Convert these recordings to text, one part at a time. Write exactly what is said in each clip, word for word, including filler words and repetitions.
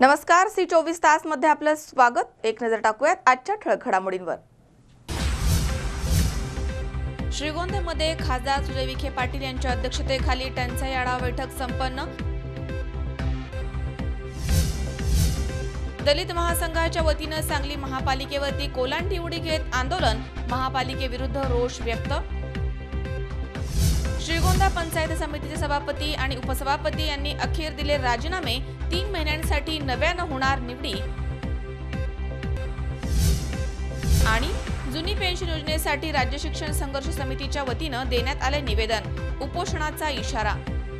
नमस्कार, सी चोवीस तास मध्ये आपलं स्वागत। एक नजर टाकूयात आजच्या ठळक घडामोडींवर। श्रीगोंद्यामध्ये खासदार सुजय विखे पाटील यांच्या अध्यक्षतेखाली टंचाई आढावा बैठक संपन्न। दलित महासंघाच्या वतीने सांगली महापालिकेवरती कोलांटी उडी घेत आंदोलन, महापालिकेविरुद्ध रोष व्यक्त। श्रीगोंदा पंचायत समितीचे सभापती आणि उपसभापती यांनी अखेर दिले राजीनामे, तीन महिन्यांसाठी नव्यानं होणार निवडी। आणि जुनी पेन्शन योजनेसाठी राज्य शिक्षण संघर्ष समितीच्या वतीने देण्यात आले निवेदन, उपोषणाचा इशारा।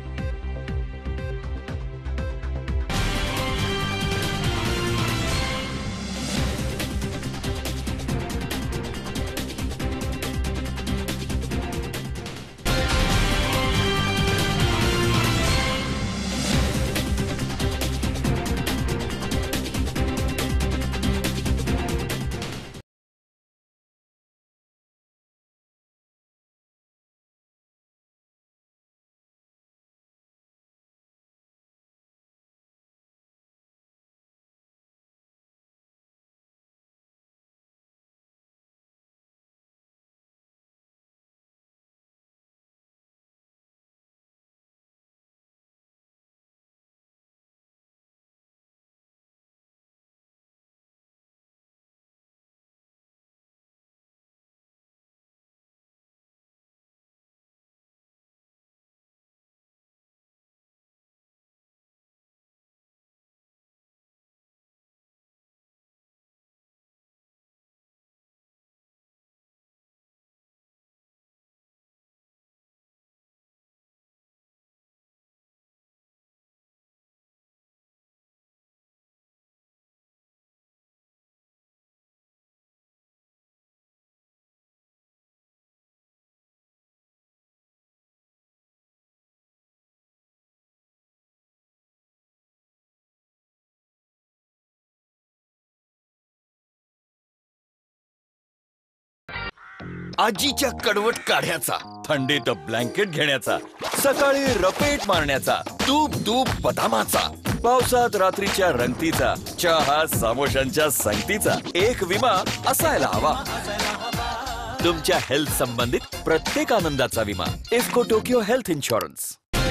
आजीच्या कडवट काढ्याचा, थंडीत ब्लँकेट घेण्याचा, सकाळी रपेट मारण्याचा, तूप तूप बदामाचा, पावसात रात्रीच्या रंगतीचा, चहा समोशांच्या संगतीचा एक विमा असायला हवा। तुमच्या हेल्थ संबंधित प्रत्येक आनंदाचा विमा इफ्को टोकियो हेल्थ इन्शुरन्स।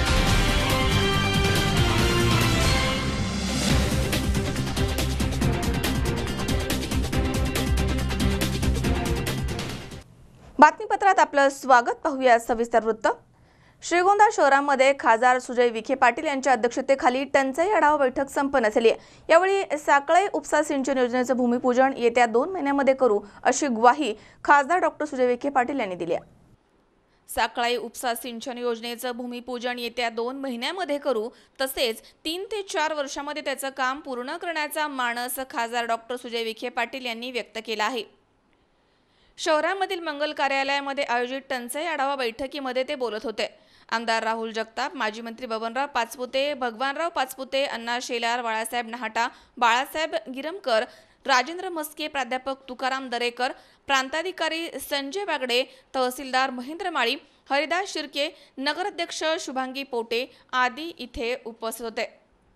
बातमीपत्रात आपलं स्वागत। पाहूया सविस्तर वृत्त। श्रीगोंदा शहरामध्ये खासदार सुजय विखे पाटील यांच्या अध्यक्षतेखाली टंचाई आढावा बैठक संपन्न झाली आहे। यावेळी साकळे उपसा सिंचन योजनेचं भूमिपूजन येत्या दोन महिन्यांमध्ये करू अशी ग्वाही खासदार डॉक्टर सुजय विखे पाटील यांनी दिली आहे। साकळे उपसा सिंचन योजनेचं भूमिपूजन येत्या दोन महिन्यांमध्ये करू, तसेच तीन ते चार वर्षांमध्ये त्याचं काम पूर्ण करण्याचा मानस खासदार डॉक्टर सुजय विखे पाटील यांनी व्यक्त केला आहे। शहरामधील मंगल कार्यालयामध्ये आयोजित टंचाई आढावा बैठकीमध्ये ते बोलत होते। आमदार राहुल जगताप, माजी मंत्री बबनराव पाचपुते, भगवानराव पाचपुते, अण्णा शेलार, बाळासाहेब नहाटा, बाळासाहेब गिरमकर, राजेंद्र मस्के, प्राध्यापक तुकाराम दरेकर, प्रांताधिकारी संजय बागडे, तहसीलदार महेंद्र माळी, हरिदास शिर्के, नगराध्यक्ष शुभांगी पोटे आदी इथे उपस्थित होते।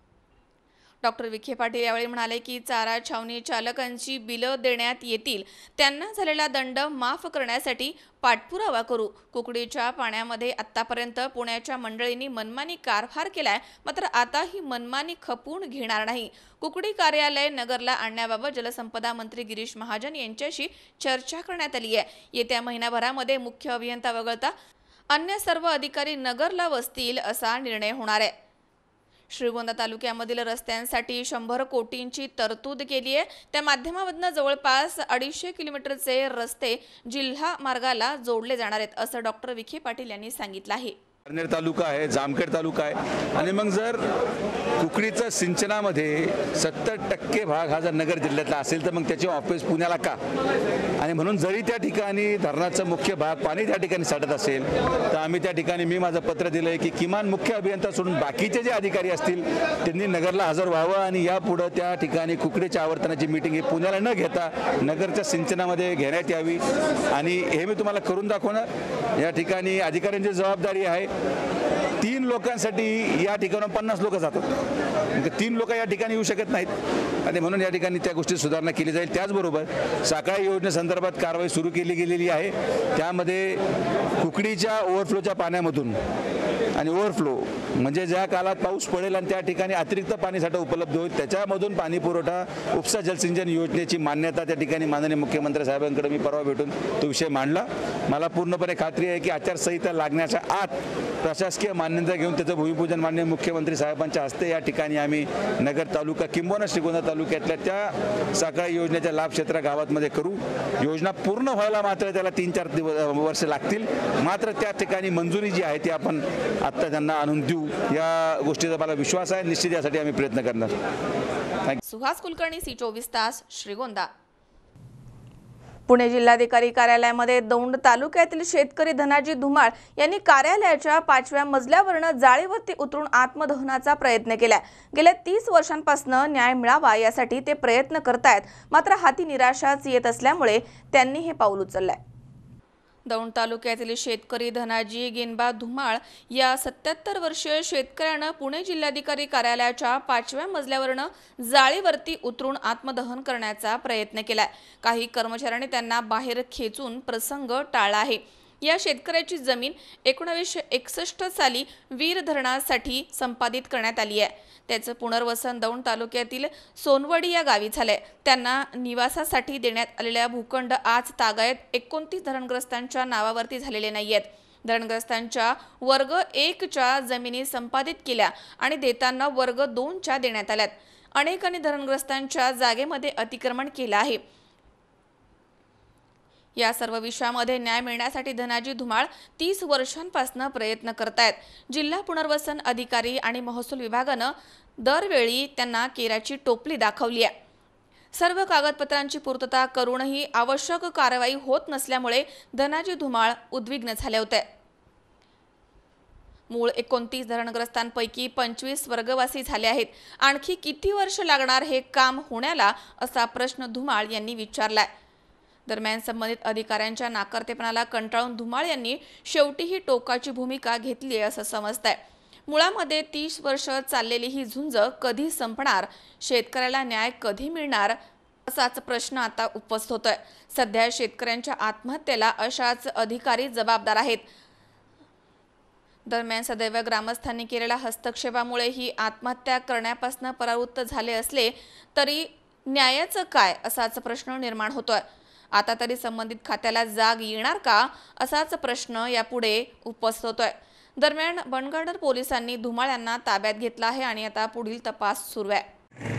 डॉक्टर विखे पाटील यावेळी म्हणाले की चारा छावणी चालकांची बिलं देण्यात येतील, त्यांना झालेला दंड माफ करण्यासाठी पाठपुरावा करू। कुकडीच्या पाण्यामध्ये आतापर्यंत पुण्याच्या मंडळींनी मनमानी कारभार केलाय, मात्र आता ही मनमानी खपून घेणार नाही। कुकडी कार्यालय नगरला आणण्याबाबत जलसंपदा मंत्री गिरीश महाजन यांच्याशी चर्चा करण्यात आली आहे। येत्या महिनाभरामध्ये मुख्य अभियंता वगळता अन्य सर्व अधिकारी नगरला वसतील असा निर्णय होणार आहे। श्रीगोंदा तालुक्यामधील रस्त्यांसाठी शंभर कोटींची तरतूद केली आहे। त्या माध्यमातून जवळपास अडीचशे किलोमीटरचे रस्ते जिल्हा मार्गाला जोडले जाणार आहेत, असं डॉक्टर विखे पाटील यांनी सांगितलं आहे। पारनेर तालुका आहे, जामखेड तालुका आहे, आणि मग जर कुकडीचं सिंचनामध्ये सत्तर टक्के भाग हा जर नगर जिल्ह्यातला असेल तर मग त्याचे ऑफिस पुण्याला का? आणि म्हणून जरी त्या ठिकाणी धरणाचा मुख्य भाग पाणी त्या ठिकाणी साठत असेल तर आम्ही त्या ठिकाणी मी माझं पत्र दिलं आहे की किमान मुख्य अभियंता सोडून बाकीचे जे अधिकारी असतील त्यांनी नगरला हजर व्हावं आणि यापुढं त्या ठिकाणी कुकडीच्या आवर्तनाची मीटिंग ही पुण्याला न घेता नगरच्या सिंचनामध्ये घेण्यात यावी। आणि हे मी तुम्हाला करून दाखवणार। या ठिकाणी अधिकाऱ्यांची जबाबदारी आहे तीन लोकांसाठी या ठिकाणून पन्नास लोक जातात, म्हणजे तीन लोक या ठिकाणी येऊ शकत नाहीत आणि म्हणून या ठिकाणी त्या गोष्टीत सुधारणा केली जाईल. त्याचबरोबर साखळी योजनेसंदर्भात कारवाई सुरू केली गेलेली आहे. त्यामध्ये कुकडीच्या ओव्हरफ्लोच्या पाण्यामधून आणि ओव्हरफ्लो म्हणजे ज्या काळात पाऊस पडेल आणि त्या ठिकाणी अतिरिक्त पाणीसाठा उपलब्ध होईल त्याच्यामधून पाणी पुरवठा उपसा जलसिंचन योजनेची मान्यता त्या ठिकाणी माननीय मुख्यमंत्री साहेबांकडे मी परवा भेटून तो विषय मांडला. मला पूर्णपणे खात्री आहे की आचारसंहिता लागण्याच्या आत प्रशासकीय मान्यता घेऊन त्याचं भूमिपूजन माननीय मुख्यमंत्री साहेबांच्या हस्ते या ठिकाणी आम्ही नगर तालुका किंबहुना श्रीगोंदा तालुक्यातल्या त्या साखळी योजनेच्या लाभ क्षेत्र गावांमध्ये करू. योजना पूर्ण व्हायला मात्र त्याला तीन चार दिवस वर्ष लागतील. मात्र त्या ठिकाणी मंजुरी जी आहे ती आपण आत्ता त्यांना आणून देऊ या गोष्टीचा मला विश्वास आहे. निश्चित यासाठी आम्ही प्रयत्न करणार. सुहास कुलकर्णी, सी चोवीस तास, श्रीगोंदा. पुणे जिल्हाधिकारी कार्यालयामध्ये दौंड तालुक्यातील शेतकरी धनाजी धुमाळ यांनी कार्यालयाच्या पाचव्या मजल्यावरनं जाळीवरती उतरून आत्मदहनाचा प्रयत्न केलाय. गेल्या तीस वर्षांपासून न्याय मिळावा यासाठी ते प्रयत्न करतायत. मात्र हाती निराशाच येत असल्यामुळे त्यांनी हे पाऊल उचललंय. दौंड तालुक्यातील शेतकरी धनाजी गेनबा धुमाळ या सत्याहत्तर वर्षीय शेतकऱ्यानं पुणे जिल्हाधिकारी कार्यालयाच्या पाचव्या मजल्यावरनं जाळीवरती उतरून आत्मदहन करण्याचा प्रयत्न केलाय. काही कर्मचाऱ्यांनी त्यांना बाहेर खेचून प्रसंग टाळला आहे. या शेतकऱ्याची जमीन एकोणीसशे एकसष्ट साली वीर धरणासाठी संपादित करण्यात आली आहे. त्याचं पुनर्वसन दौंड तालुक्यातील सोनवडी या गावी झालंय. त्यांना निवासासाठी देण्यात आलेल्या भूखंड आज तागायत एकोणतीस धरणग्रस्तांच्या नावावरती झालेले नाहीयेत. धरणग्रस्तांच्या वर्ग एकच्या जमिनी संपादित केल्या आणि देताना वर्ग दोनच्या देण्यात आल्यात. अनेकांनी धरणग्रस्तांच्या जागेमध्ये अतिक्रमण केलं आहे. या सर्व विषयामध्ये न्याय मिळण्यासाठी धनाजी धुमाळ तीस वर्षांपासून प्रयत्न करतायत. जिल्हा पुनर्वसन अधिकारी आणि महसूल विभागानं दरवेळी त्यांना केराची टोपली दाखवली आहे. सर्व कागदपत्रांची पूर्तता करूनही आवश्यक कारवाई होत नसल्यामुळे धनाजी धुमाळ उद्विग्न झाले होते. मूळ एकोणतीस धरणग्रस्तांपैकी पंचवीस वर्गवासी झाले आहेत. आणखी किती वर्ष लागणार हे काम होण्याला असा प्रश्न धुमाळ यांनी विचारलाय. दरम्यान संबंधित अधिकाऱ्यांच्या नाकारतेपणाला कंटाळून धुमाळ यांनी शेवटी ही टोकाची भूमिका घेतली असं समजतंय. मुळामध्ये तीस वर्ष चाललेली ही झुंज कधी संपणार, शेतकऱ्याला न्याय कधी मिळणार असाच प्रश्न आता उपस्थित होतोय. सध्या शेतकऱ्यांच्या आत्महत्येला अशाच अधिकारी जबाबदार आहेत. दरम्यान सदैव ग्रामस्थांनी केलेल्या हस्तक्षेपामुळे ही आत्महत्या करण्यापासून परावृत्त झाले असले तरी न्यायाचं काय असाच प्रश्न निर्माण होतोय. आता तरी संबंधित खात्याला जाग येणार का असाच प्रश्न यापुढे उपस्थित होतोय. दरम्यान बनगार्डर पोलिसांनी धुमाळ यांना ताब्यात घेतला आहे आणि आता पुढील तपास सुरू आहे.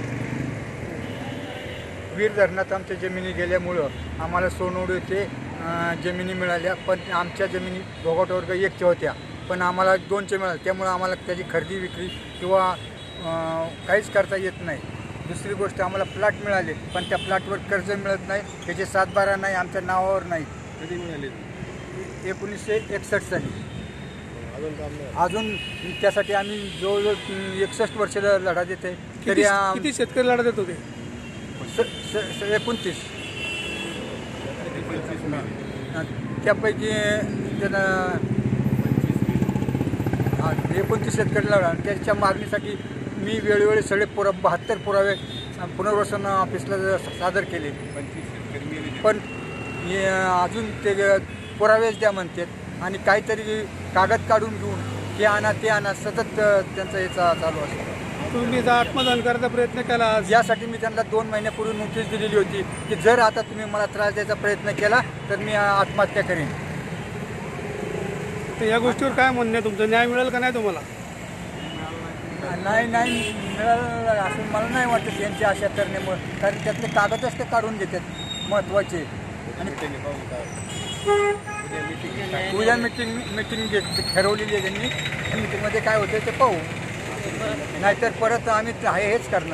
वीर धरणात आमच्या जमिनी गेल्यामुळं आम्हाला सोनवडी ते जमिनी मिळाल्या, पण आमच्या जमिनी भोगाट वर्ग एकच्या होत्या पण आम्हाला दोनच्या मिळाल्या. त्यामुळं आम्हाला त्याची खरेदी विक्री किंवा काहीच करता येत नाही. दुसरी गोष्ट आम्हाला प्लॉट मिळाले पण त्या प्लॉटवर कर्ज मिळत नाही, त्याचे सातबारा नाही, आमच्या नावावर नाही. कधी मिळाले? एकोणीसशे एकसष्ट साली. अजून त्यासाठी आम्ही जवळजवळ एकसष्ट वर्ष लढा देत आहे. तरी किती शेतकरी लढा देत होते? एकोणतीस. त्यापैकी त्यानं एकोणतीस शेतकरी लढा. त्याच्या मागणीसाठी मी वेळोवेळी सगळे पुरा बहात्तर पुरावे पुनर्वसन ऑफिसला सादर केले पण अजून ते पुरावेच द्या म्हणतात आणि काहीतरी कागद काढून घेऊन हे आणा ते आणा सतत त्यांचा याचा चालू असतो. तुम्ही आत्मदहन करायचा प्रयत्न केला. यासाठी मी त्यांना दोन महिन्यापूर्वी नोटीस दिलेली होती की जर आता तुम्ही मला त्रास द्यायचा प्रयत्न केला तर मी आत्महत्या करेन. तर या गोष्टीवर काय म्हणणं आहे तुमचं? न्याय मिळेल का नाही तुम्हाला? नाही नाही मिळालं असं मला नाही वाटत यांची आशा करण्यामुळे, कारण त्यातले कागदच ते काढून घेतात महत्त्वाचे. आणि उद्या मिटिंग मिटिंग घेत ठरवलेली आहे त्यांनी. मिटिंगमध्ये काय होतं ते पाहू, नाहीतर परत आम्ही हेच करणार.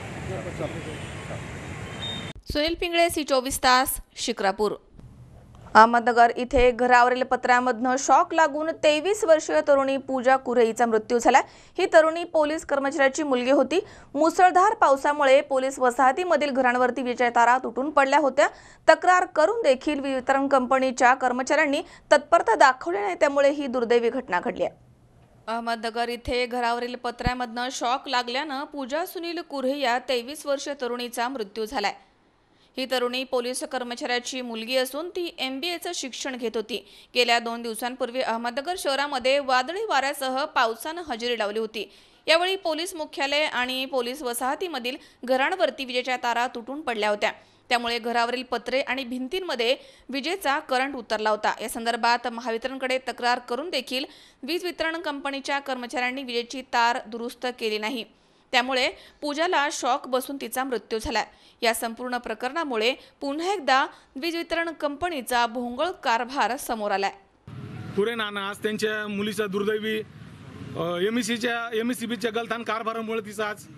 सुनील पिंगळे, सी चोवीस तास, शिक्रापूर. अहमदनगर इथे घरावरील पत्र्यामधनं शॉक लागून तेवीस वर्षीय तरुणी पूजा कुरे हिचा मृत्यू झाला। ही तरुणी पोलीस कर्मचाऱ्याची मुलगी होती। मुसळधार पावसामुळे पोलीस वसाहतीमधील घरांवरती विजेच्या तारा तुटून पडल्या होत्या। तक्रार करून देखील वीज वितरण कंपनीच्या कर्मचाऱ्यांनी तत्परता दाखवली नाही, त्यामुळे ही दुर्दैवी घटना घडली आहे। अहमदनगर इथे घरावरील पत्र्यामधनं शॉक लागल्यानं पूजा सुनील कुरे या तेवीस वर्षीय तरुणीचा मृत्यू झालाय। ही तरुणी पोलीस कर्मचाऱ्याची मुलगी असून ती एम बी एचं शिक्षण घेत होती। गेल्या दोन दिवसांपूर्वी अहमदनगर शहरामध्ये वादळी वाऱ्यासह पावसानं हजेरी लावली होती। यावेळी पोलीस मुख्यालय आणि पोलीस वसाहतीमधील घरांवरती विजेच्या तारा तुटून पडल्या होत्या, त्यामुळे घरावरील पत्रे आणि भिंतींमध्ये विजेचा करंट उतरला होता। या संदर्भात महावितरणकडे तक्रार करून देखील वीज वितरण कंपनीच्या कर्मचाऱ्यांनी विजेची तार दुरुस्त केली नाही, त्यामुळे पूजाला शॉक बसून तिचा मृत्यू झाला। या संपूर्ण प्रकरणामुळे पुन्हा एकदा वीज वितरण कंपनीचा भोंगळ कारभार समोर आलाय। कुरे नाना आज त्यांच्या मुलीचा दुर्दैवी एम एस सीच्या एम एस सी बीच्या गलथान कारभारामुळे तिचा आज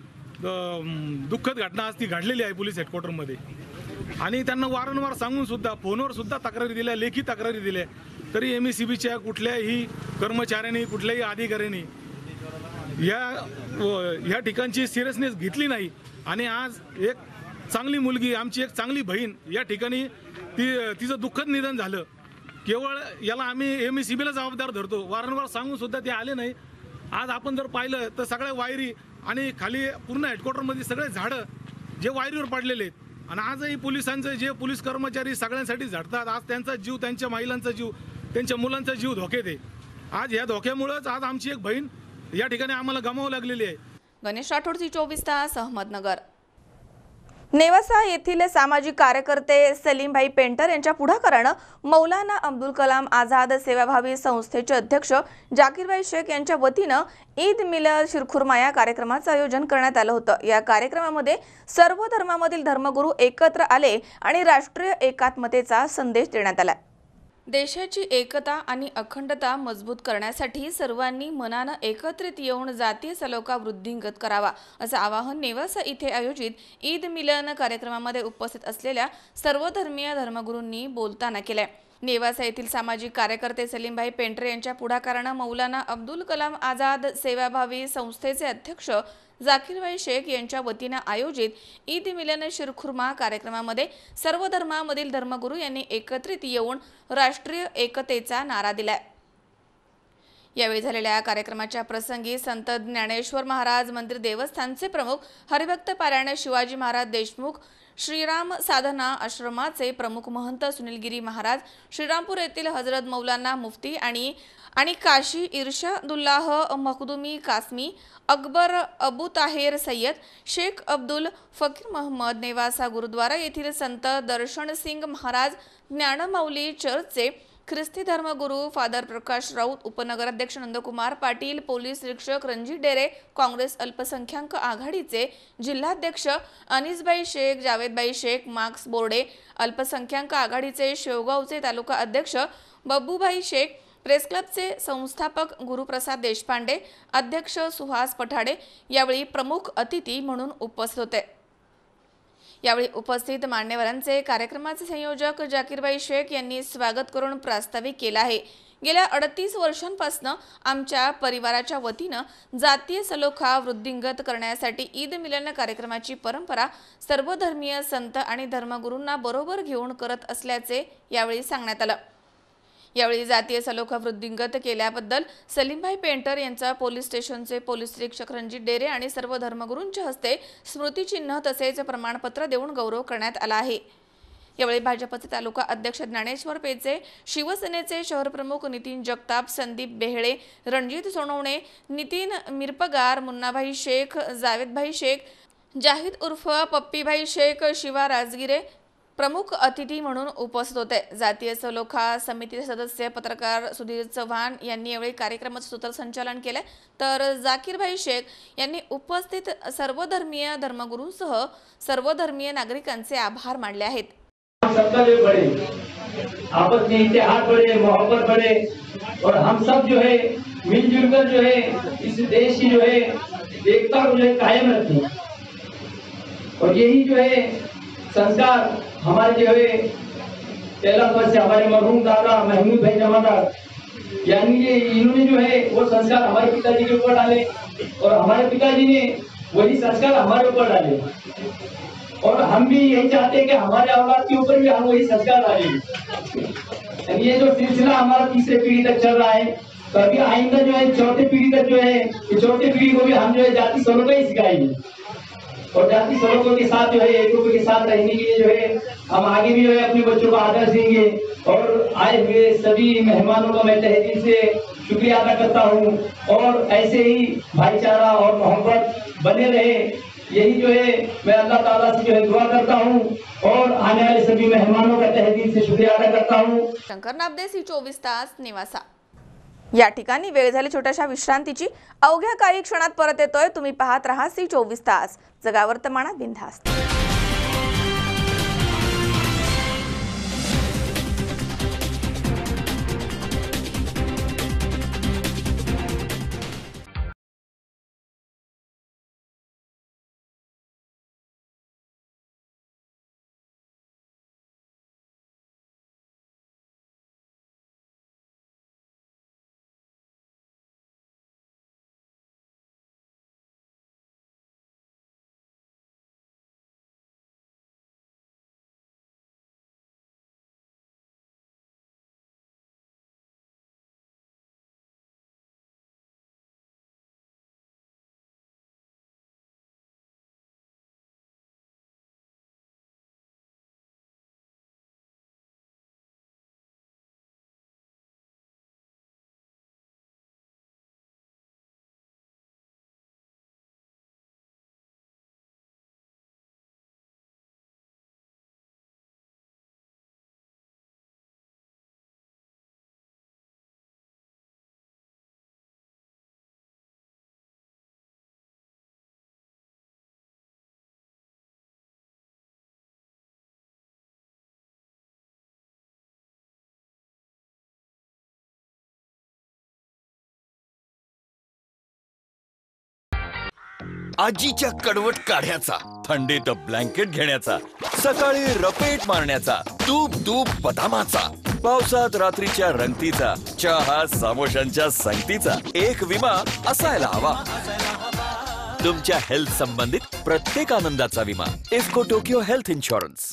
दुःखद घटना आज ती घडलेली आहे पोलीस हेडक्वार्टरमध्ये। आणि त्यांना वारंवार सांगून सुद्धा फोनवर सुद्धा तक्रारी दिल्या, लेखी तक्रारी दिल्या, तरी एम एस सी बीच्या कुठल्याही कर्मचाऱ्यांनी कुठल्याही अधिकाऱ्यांनी या ह्या ठिकाणची सिरियसनेस घेतली नाही। आणि आज एक चांगली मुलगी, आमची एक चांगली बहीण या ठिकाणी ती तिचं दुःखद निधन झालं। केवळ याला आम्ही एम एस सी बीला जबाबदार धरतो, वारंवार सांगून सुद्धा ते आले नाही। आज आपण जर पाहिलं तर सगळ्या वायरी आणि खाली पूर्ण हेडक्वार्टरमध्ये सगळे झाडं जे वायरीवर पडलेले आहेत। आणि आजही पोलिसांचे जे पोलीस कर्मचारी सगळ्यांसाठी झटतात, आज त्यांचा जीव, त्यांच्या महिलांचा जीव, त्यांच्या मुलांचा जीव धोक्यात आहे। आज या धोक्यामुळेच आज आमची एक बहीण या ठिकाणी आम्हाला गमावं लागलेली आहे। गणेश राठोडची चोवीस तास अहमदनगर। नेवासा येथील सामाजिक कार्यकर्ते सलीमभाई पेंटर यांच्या पुढाकारानं मौलाना अब्दुल कलाम आझाद सेवाभावी संस्थेचे अध्यक्ष जाकीरभाई शेख यांच्या वतीनं ईद मिलाद शिरखुर्मा या कार्यक्रमाचं आयोजन करण्यात आलं होतं। या कार्यक्रमामध्ये सर्व धर्मामधील धर्मगुरू एकत्र आले आणि राष्ट्रीय एकात्मतेचा संदेश देण्यात आला। देशाची एकता आणि अखंडता मजबूत करण्यासाठी सर्वांनी मनानं एकत्रित येऊन जातीय सलोखा वृद्धिंगत करावा, असं आवाहन नेवासा इथे आयोजित ईद मिलन कार्यक्रमामध्ये उपस्थित असलेल्या सर्वधर्मीय धर्मगुरूंनी बोलताना केलंय। नेवासा येथील सामाजिक कार्यकर्ते सलीमभाई पेंटर यांच्या पुढाकारानं मौलाना अब्दुल कलाम आझाद सेवाभावी संस्थेचे अध्यक्ष जाकीरभाई शेख यांच्या वतीनं आयोजित ईद मिलन शिरखुर्मा कार्यक्रमामध्ये सर्व धर्मामधील धर्मगुरू यांनी एकत्रित येऊन राष्ट्रीय एकतेचा नारा दिलाय। यावेळी झालेल्या कार्यक्रमाच्या प्रसंगी संत ज्ञानेश्वर महाराज मंदिर देवस्थानचे प्रमुख हरिभक्त पारायण शिवाजी महाराज देशमुख, श्रीराम साधना आश्रमाचे प्रमुख महंत सुनीलगिरी महाराज, श्रीरामपूर येथील हजरत मौलाना मुफ्ती आणि आणि काशी इर्शादुल्लाह मखदुमी कासमी, अकबर अबू ताहेर सय्यद, शेख अब्दुल फकीर मोहम्मद, नेवासा गुरुद्वारा येथील संत दर्शन सिंग महाराज, ज्ञानमाऊली चर्चचे ख्रिस्ती धर्मगुरू फादर प्रकाश राऊत, उपनगराध्यक्ष नंदकुमार पाटील, पोलीस निरीक्षक रणजित डेरे, काँग्रेस अल्पसंख्याक आघाडीचे जिल्हाध्यक्ष अनिसभाई शेख, जावेदभाई शेख, मार्क्स बोर्डे, अल्पसंख्याक आघाडीचे शेवगावचे तालुका अध्यक्ष बब्बूभाई शेख, प्रेस क्लबचे संस्थापक गुरुप्रसाद देशपांडे, अध्यक्ष सुहास पठाडे यावेळी प्रमुख अतिथी म्हणून उपस्थित होते। यावेळी उपस्थित मान्यवरांचे कार्यक्रमाचे संयोजक जाकीरभाई शेख यांनी स्वागत करून प्रास्ताविक केला आहे। गेल्या अडतीस वर्षांपासून आमच्या परिवाराच्या वतीनं जातीय सलोखा वृद्धिंगत करण्यासाठी ईद मिलन कार्यक्रमाची परंपरा सर्व धर्मीय संत आणि धर्मगुरूंना बरोबर घेऊन करत असल्याचे यावेळी सांगण्यात आलं। यावेळी जातीय सलोखा वृद्धिंगत केल्याबद्दल सलीमभाई पेंटर यांचा पोलीस स्टेशनचे पोलीस निरीक्षक रणजित डेरे आणि सर्व धर्मगुरूंच्या हस्ते स्मृतिचिन्ह तसेच प्रमाणपत्र देऊन गौरव करण्यात आला आहे। यावेळी भाजपचे तालुका अध्यक्ष ज्ञानेश्वर पेचे, शिवसेनेचे शहर प्रमुख नितीन जगताप, संदीप बेहळे, रणजित सोनवणे, नितीन मिरपगार, मुन्नाभाई शेख, जावेदभाई शेख, जाहिद उर्फ पप्पीभाई शेख, शिवा राजगिरे प्रमुख अतिथी म्हणून उपस्थित होते। जातीय सलोखा समितीचे सदस्य पत्रकार सुधीर चव्हाण यांनी यावेळी कार्यक्रमाचे सूत्रसंचालन केले, तर जाकीरभाई शेख यांनी उपस्थित सर्व धर्मीय धर्मगुरूंसह सर्व धर्मीय नागरिकांचे आभार मानले आहेत। आपस में इत्तेहाद बढ़े, मोहब्बत बढ़े और हम सब जो है मिलजुल कर जो है इस देश की जो है एकता को जो है कायम रखें। और यही जो है संस्कार हमारे जो है पहला पद से हमारे मरहूम दादा महमूद भाई जमादार यानी कि इन्होंने जो है वो संस्कार हमारे पिताजी के ऊपर डाले और हमारे पिताजी ने वही संस्कार हमारे ऊपर डाले और हम भी यही चाहते हैं कि हमारे औलाद के ऊपर भी हम वही संस्कार डालें। ये जो सिलसिला हमारा तीसरे पीढ़ी तक चल रहा है, तो अभी आइंदा जो है चौथे पीढ़ी तक जो है चौथे पीढ़ी को भी हम जो है जाति सलोखा ही सिखाएंगे और जाति सलोखों के साथ जो है एक दूसरे के साथ रहने के लिए जो है हम आगे भी जो है अपने बच्चों को आदर्श देंगे। और आए हुए सभी मेहमानों का मैं तहे दिल से शुक्रिया अदा करता हूँ और ऐसे ही भाईचारा और मोहब्बत बने रहे, यही जो है मैं अल्लाह ताला से जो है दुआ करता हूँ और आने वाले सभी मेहमानों का तहे दिल से शुक्रिया अदा करता हूँ। शंकर नाबदे, सी चोवीस तास निवासा। या ठिकाणी वेळ झाली छोट्याशा विश्रांतीची। अवघ्या काही क्षणात परत येतोय, तुम्ही पाहत राहा सी चोवीस तास, जगा वर्तमानात बिनधास्त। आजीच्या कडवट काढ्याचा, थंडीत ब्लँकेट घेण्याचा, सकाळी रपेट मारण्याचा, तूप तूप बदामाचा, पावसात रात्रीच्या रंगतीचा, चहा समोशांच्या संगतीचा एक विमा असायला हवा। तुमच्या हेल्थ संबंधित प्रत्येक आनंदाचा विमा इफ्को टोकियो हेल्थ इन्शुरन्स।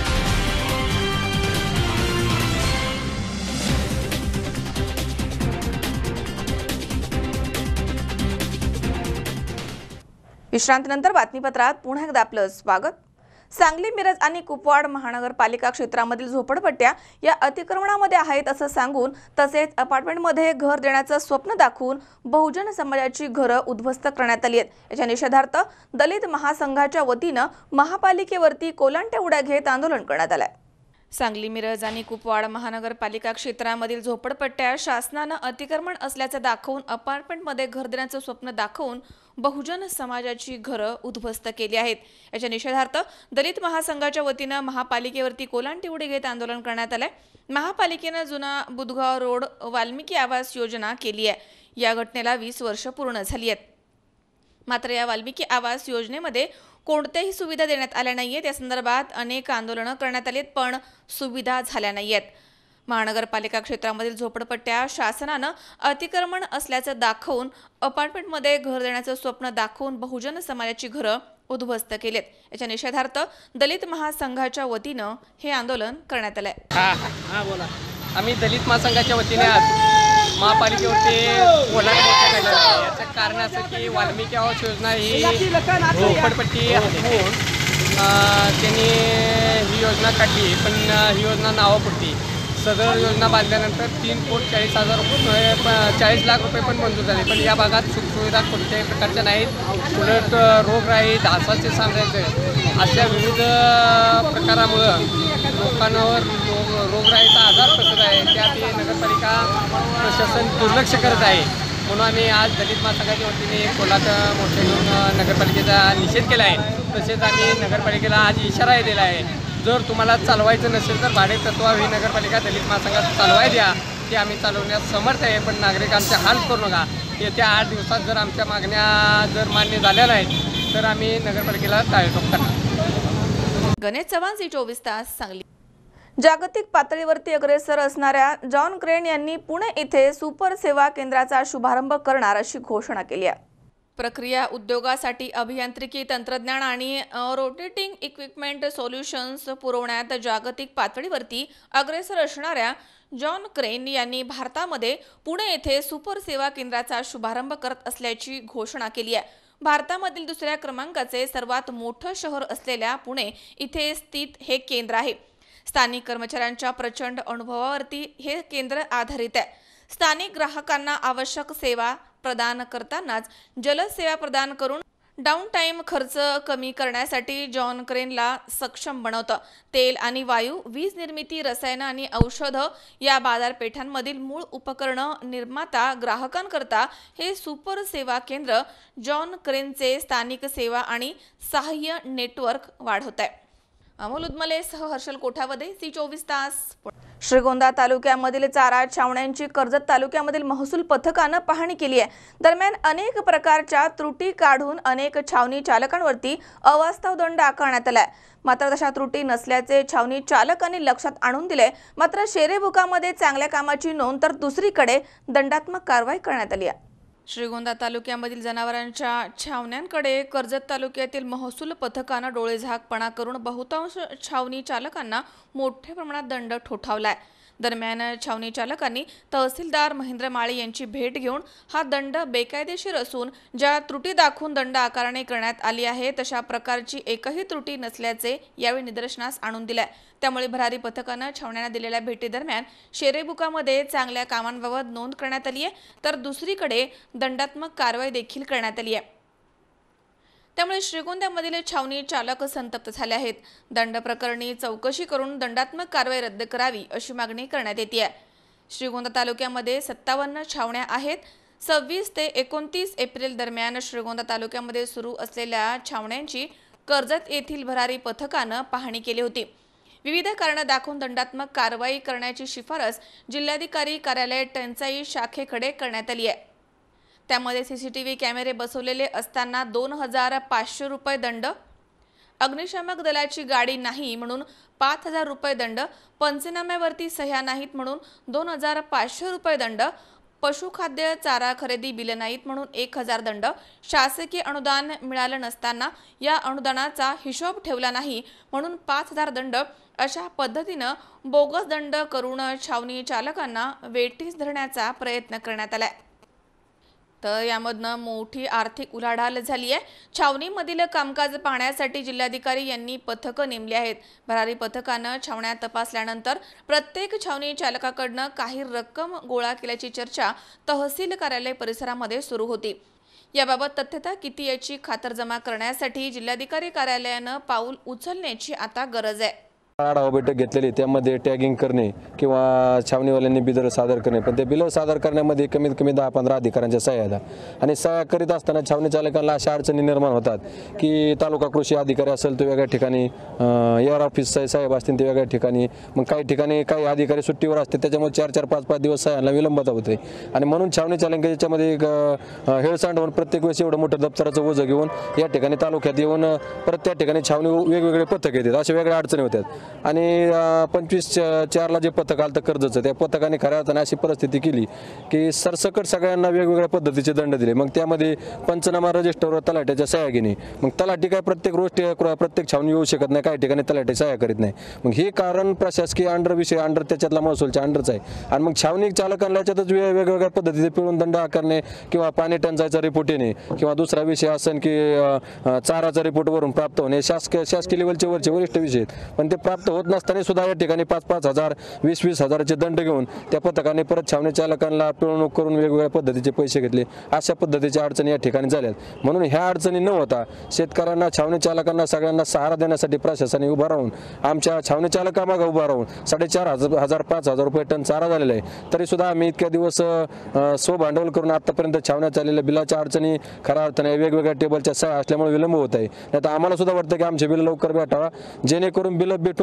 विश्रांतीनंतर बातमीपत्रात पुन्हा एकदा आपलं स्वागत। सांगली, मिरज आणि कुपवाड महानगरपालिका क्षेत्रामधील झोपडपट्ट्या या अतिक्रमणामध्ये आहेत असं सांगून तसेच अपार्टमेंटमध्ये घर देण्याचं स्वप्न दाखवून बहुजन समाजाची घरं उद्ध्वस्त करण्यात आली आहेत। याच्या निषेधार्थ दलित महासंघाच्या वतीनं महापालिकेवरती कोलांट्या उड्या घेत आंदोलन करण्यात आलंय। सांगली, मिरज आणि कुपवाड महानगरपालिका क्षेत्रामधील झोपडपट्ट्या शासनानं अतिक्रमण असल्याचं दाखवून अपार्टमेंटमध्ये घर देण्याचं स्वप्न दाखवून बहुजन समाजाची घरं उद्ध्वस्त केली आहेत। याच्या निषेधार्थ दलित महासंघाच्या वतीनं महापालिकेवरती कोलांटी उडी घेत आंदोलन करण्यात आलंय। महापालिकेनं जुना बुधगाव रोड वाल्मिकी आवास योजना केली आहे। या घटनेला वीस वर्ष पूर्ण झाली आहेत, मात्र या वाल्मिकी आवास योजनेमध्ये कोणत्याही सुविधा देण्यात आल्या नाहीयेत। या संदर्भात अनेक आंदोलनं करण्यात आलीत पण सुविधा झाल्या नाहीयेत। महानगरपालिका क्षेत्रामधील झोपडपट्ट्या शासनानं अतिक्रमण असल्याचं दाखवून अपार्टमेंटमध्ये घर देण्याचं स्वप्न दाखवून बहुजन समाजाची घरं उद्ध्वस्त केलेत। याच्या निषेधार्थ दलित महासंघाच्या वतीनं हे आंदोलन करण्यात आलंय। हा हा बोला। आम्ही दलित महासंघाच्या वतीने आज महापालिकेवरती कोलांट मोर्चा काढला आहे। याचं कारण असं की वाल्मिकी आवास योजना ही झोपडपट्टी हटवून त्यांनी ही योजना काढली, पण ही योजना नावापुरती। सदर योजना बांधल्यानंतर तीन कोट चाळीस हजार रुपये चाळीस लाख रुपये पण मंजूर झाले, पण या भागात सुखसुविधा कोणत्याही प्रकारच्या नाहीत। उलट रोगराई, डासाचे साम्राज्य अशा विविध प्रकारामुळं लोकांवर रोग रोगराईचा आजार पसरत आहे। त्यात नगरपालिका प्रशासन दुर्लक्ष करत आहे। म्हणून आम्ही आज दलित महासंघाच्या वतीने कोलांट मोर्चा घेऊन नगरपालिकेचा निषेध केला आहे। तसेच आम्ही नगरपालिकेला आज इशाराही दिला आहे, जर तुम्हाला चालवायचं नसेल तर भाडे तत्त्वावर ही नगरपालिका दलित महासंघात चालवाय द्या, ते आम्ही चालवण्यास समर्थ आहे, पण नागरिकांचे हाल करू नका। येत्या आठ दिवसात जर आमच्या मागण्या जर मान्य झाल्या नाहीत तर आम्ही नगरपालिकेला टाळेटोप करणार। गणेश चव्हाण, सी चोवीस तास, सांगली। जागतिक पातळीवरती अग्रेसर असणाऱ्या जॉन क्रेन यांनी पुणे येथे सुपर सेवा केंद्राचा शुभारंभ करणार अशी घोषणा केली आहे। प्रक्रिया उद्योगासाठी अभियांत्रिकी तंत्रज्ञान आणि रोटेटिंग इक्विपमेंट सोल्युशन्स पुरवण्यात जागतिक पातळीवरती अग्रेसर असणाऱ्या जॉन क्रेन यांनी भारतामध्ये पुणे येथे सुपर सेवा केंद्राचा शुभारंभ करत असल्याची घोषणा केली आहे। भारतामधील दुसऱ्या क्रमांकाचे सर्वात मोठं शहर असलेल्या पुणे इथे स्थित हे केंद्र आहे। स्थानिक कर्मचाऱ्यांच्या प्रचंड अनुभवावरती हे केंद्र आधारित आहे। स्थानिक ग्राहकांना आवश्यक सेवा प्रदान करतानाच जलद सेवा प्रदान करून डाऊन टाइम खर्च कमी करण्यासाठी जॉन क्रेनला सक्षम बनवतं। तेल आणि वायू, वीज निर्मिती, रसायनं आणि औषधं या बाजारपेठांमधील मूळ उपकरणं निर्माता ग्राहकांकरता हे सुपर सेवा केंद्र जॉन क्रेनचे स्थानिक सेवा आणि सहाय्य नेटवर्क वाढवत आहे। अमोल उदमले सह हर्षल कोठावदे, सी चोवीस तास। श्रीगोंदा तालुक्यामधील चारा छावण्यांची कर्जत तालुक्यामधील महसूल पथकानं पाहणी केली आहे। दरम्यान अनेक प्रकारच्या त्रुटी काढून अनेक छावणी चालकांवरती अवास्तव दंड आकारण्यात आलाय। मात्र तशा त्रुटी नसल्याचे छावणी चालकांनी लक्षात आणून दिले। मात्र शेरेबुकामध्ये चांगल्या कामाची नोंद तर दुसरीकडे दंडात्मक कारवाई करण्यात आली आहे। श्रीगोंदा तालुक्यामधील जनावरांच्या छावण्यांकडे कर्जत तालुक्यातील महसूल पथकानं डोळेझाकपणा करून बहुतांश छावणी चालकांना मोठ्या प्रमाणात दंड ठोठावलाय। दरम्यान छावणी चालकांनी तहसीलदार महेंद्र माळे यांची भेट घेऊन हा दंड बेकायदेशीर असून ज्या त्रुटी दाखवून दंड आकारणी करण्यात आली आहे तशा प्रकारची एकही त्रुटी नसल्याचे यावेळी निदर्शनास आणून दिले। त्यामुळे भरारी पथकानं छावण्यांना दिलेल्या भेटीदरम्यान शेरेबुकामध्ये चांगल्या कामांबाबत नोंद करण्यात आली आहे, तर दुसरीकडे दंडात्मक कारवाई देखील करण्यात आली आहे। त्यामुळे श्रीगोंद्यामधील छावणी चालक संतप्त झाले आहेत। दंड प्रकरणी चौकशी करून दंडात्मक कारवाई रद्द करावी अशी मागणी करण्यात येते आहे। श्रीगोंदा तालुक्यामध्ये सत्तावन्न छावण्या आहेत। सव्वीस ते एकोणतीस एप्रिल दरम्यान श्रीगोंदा तालुक्यामध्ये सुरू असलेल्या छावण्यांची कर्जत येथील भरारी पथकानं पाहणी केली होती। विविध कारणं दाखवून दंडात्मक कारवाई करण्याची शिफारस जिल्हाधिकारी कार्यालय टंचाई शाखेकडे करण्यात आली आहे। त्यामध्ये सीसीटीव्ही कॅमेरे बसवलेले असताना दोन हजार पाचशे रुपये दंड, अग्निशामक दलाची गाडी नाही म्हणून पाच हजार रुपये दंड, पंचनाम्यावरती सह्या नाहीत म्हणून दोन हजार पाचशे रुपये दंड, पशुखाद्य चारा खरेदी बिल नाहीत म्हणून एक हजार दंड, शासकीय अनुदान मिळालं नसताना या अनुदानाचा हिशोब ठेवला नाही म्हणून पाच हजार दंड अशा पद्धतीनं बोगस दंड करून छावणी चालकांना वेठीस धरण्याचा प्रयत्न करण्यात आलाय। तर यामधनं मोठी आर्थिक उलाढाल झाली आहे। छावणीमधील कामकाज पाहण्यासाठी जिल्हाधिकारी यांनी पथकं नेमली आहेत। भरारी पथकानं छावण्या तपासल्यानंतर प्रत्येक छावणी चालकाकडनं काही रक्कम गोळा केल्याची चर्चा तहसील कार्यालय परिसरामध्ये सुरू होती। याबाबत तथ्यता किती याची खातरजमा करण्यासाठी जिल्हाधिकारी कार्यालयानं पाऊल उचलण्याची आता गरज आहे। आढावा बैठक घेतलेली, त्यामध्ये टॅगिंग करणे किंवा छावणीवाल्यांनी बिलं सादर करणे, पण ते बिलं सादर करण्यामध्ये कमीत कमी दहा पंधरा अधिकाऱ्यांच्या सह्या आहेत आणि सह्या करीत असताना छावणी चालकांना अशा अडचणी निर्माण होतात की तालुका कृषी अधिकारी असेल तो वेगळ्या ठिकाणी, एआर ऑफिस साहेब असतील ते वेगळ्या ठिकाणी, मग काही ठिकाणी काही अधिकारी सुट्टीवर असते, त्याच्यामुळे चार चार पाच पाच दिवस सह्यांना विलंबता होते आणि म्हणून छावणी चालक याच्यामध्ये हेळसांड होऊन प्रत्येक वेळेस एवढं मोठं दप्तराचं ओझं घेऊन या ठिकाणी तालुक्यात येऊन परत त्या ठिकाणी छावणी वेगवेगळे पथक येतात, अशा वेगळ्या अडचणी होतात। आणि पंचवीस चारला जे पथक आलं तर कर्जचं, त्या पथकाने खऱ्या अर्थाने अशी परिस्थिती केली की सरसकट सगळ्यांना वेगवेगळ्या पद्धतीचे दंड दिले। मग त्यामध्ये पंचनामा रजिस्टरवर तलाट्याच्या सह्या घेणे, मग तलाठी काय प्रत्येक रोज प्रत्येक छावणी येऊ शकत नाही, काही ठिकाणी तलाठी सह्या करीत नाही, मग हे कारण प्रशासकीय अंडर विषय अंडर त्याच्यातला महसूलच्या अंडरच आहे। आणि मग छावणी चालकांना याच्यातच वेगवेगळ्या पद्धतीचे पिळून दंड आकारणे किंवा पाणी टंचाईचा रिपोर्ट येणे किंवा दुसरा विषय असेल की चाराचा रिपोर्ट वरून प्राप्त होणे, शासकीय शासकीय लेवलचे वरचे वरिष्ठ विषय आहेत, पण ते प्राप्त होत नसताना सुद्धा या ठिकाणी पाच पाच हजार वीस वीस हजाराचे दंड घेऊन त्या पथकाने परत छावणी चालकांना पिळवणूक करून वेगवेगळ्या पद्धतीचे पैसे घेतले। अशा पद्धतीच्या अडचणी या ठिकाणी झाल्यात। म्हणून ह्या अडचणी न होता शेतकऱ्यांना, छावणी चालकांना सगळ्यांना सहारा देण्यासाठी प्रशासनाने उभा राहून आमच्या छावणी चालकामागे उभा राहून साडेचार हजार हजार पाच हजार रुपये टन चारा झालेला आहे। तरी सुद्धा आम्ही इतक्या दिवस स्वभांडवल करून आतापर्यंत छावण्यात चाललेल्या बिलाच्या अडचणी खऱ्या अर्थाने वेगवेगळ्या टेबलच्या सह्या असल्यामुळे विलंब होत आहे। नाही तर आम्हाला सुद्धा वाटतं की आमचे बिल लवकर भेटावा, जेणेकरून बिल भेटून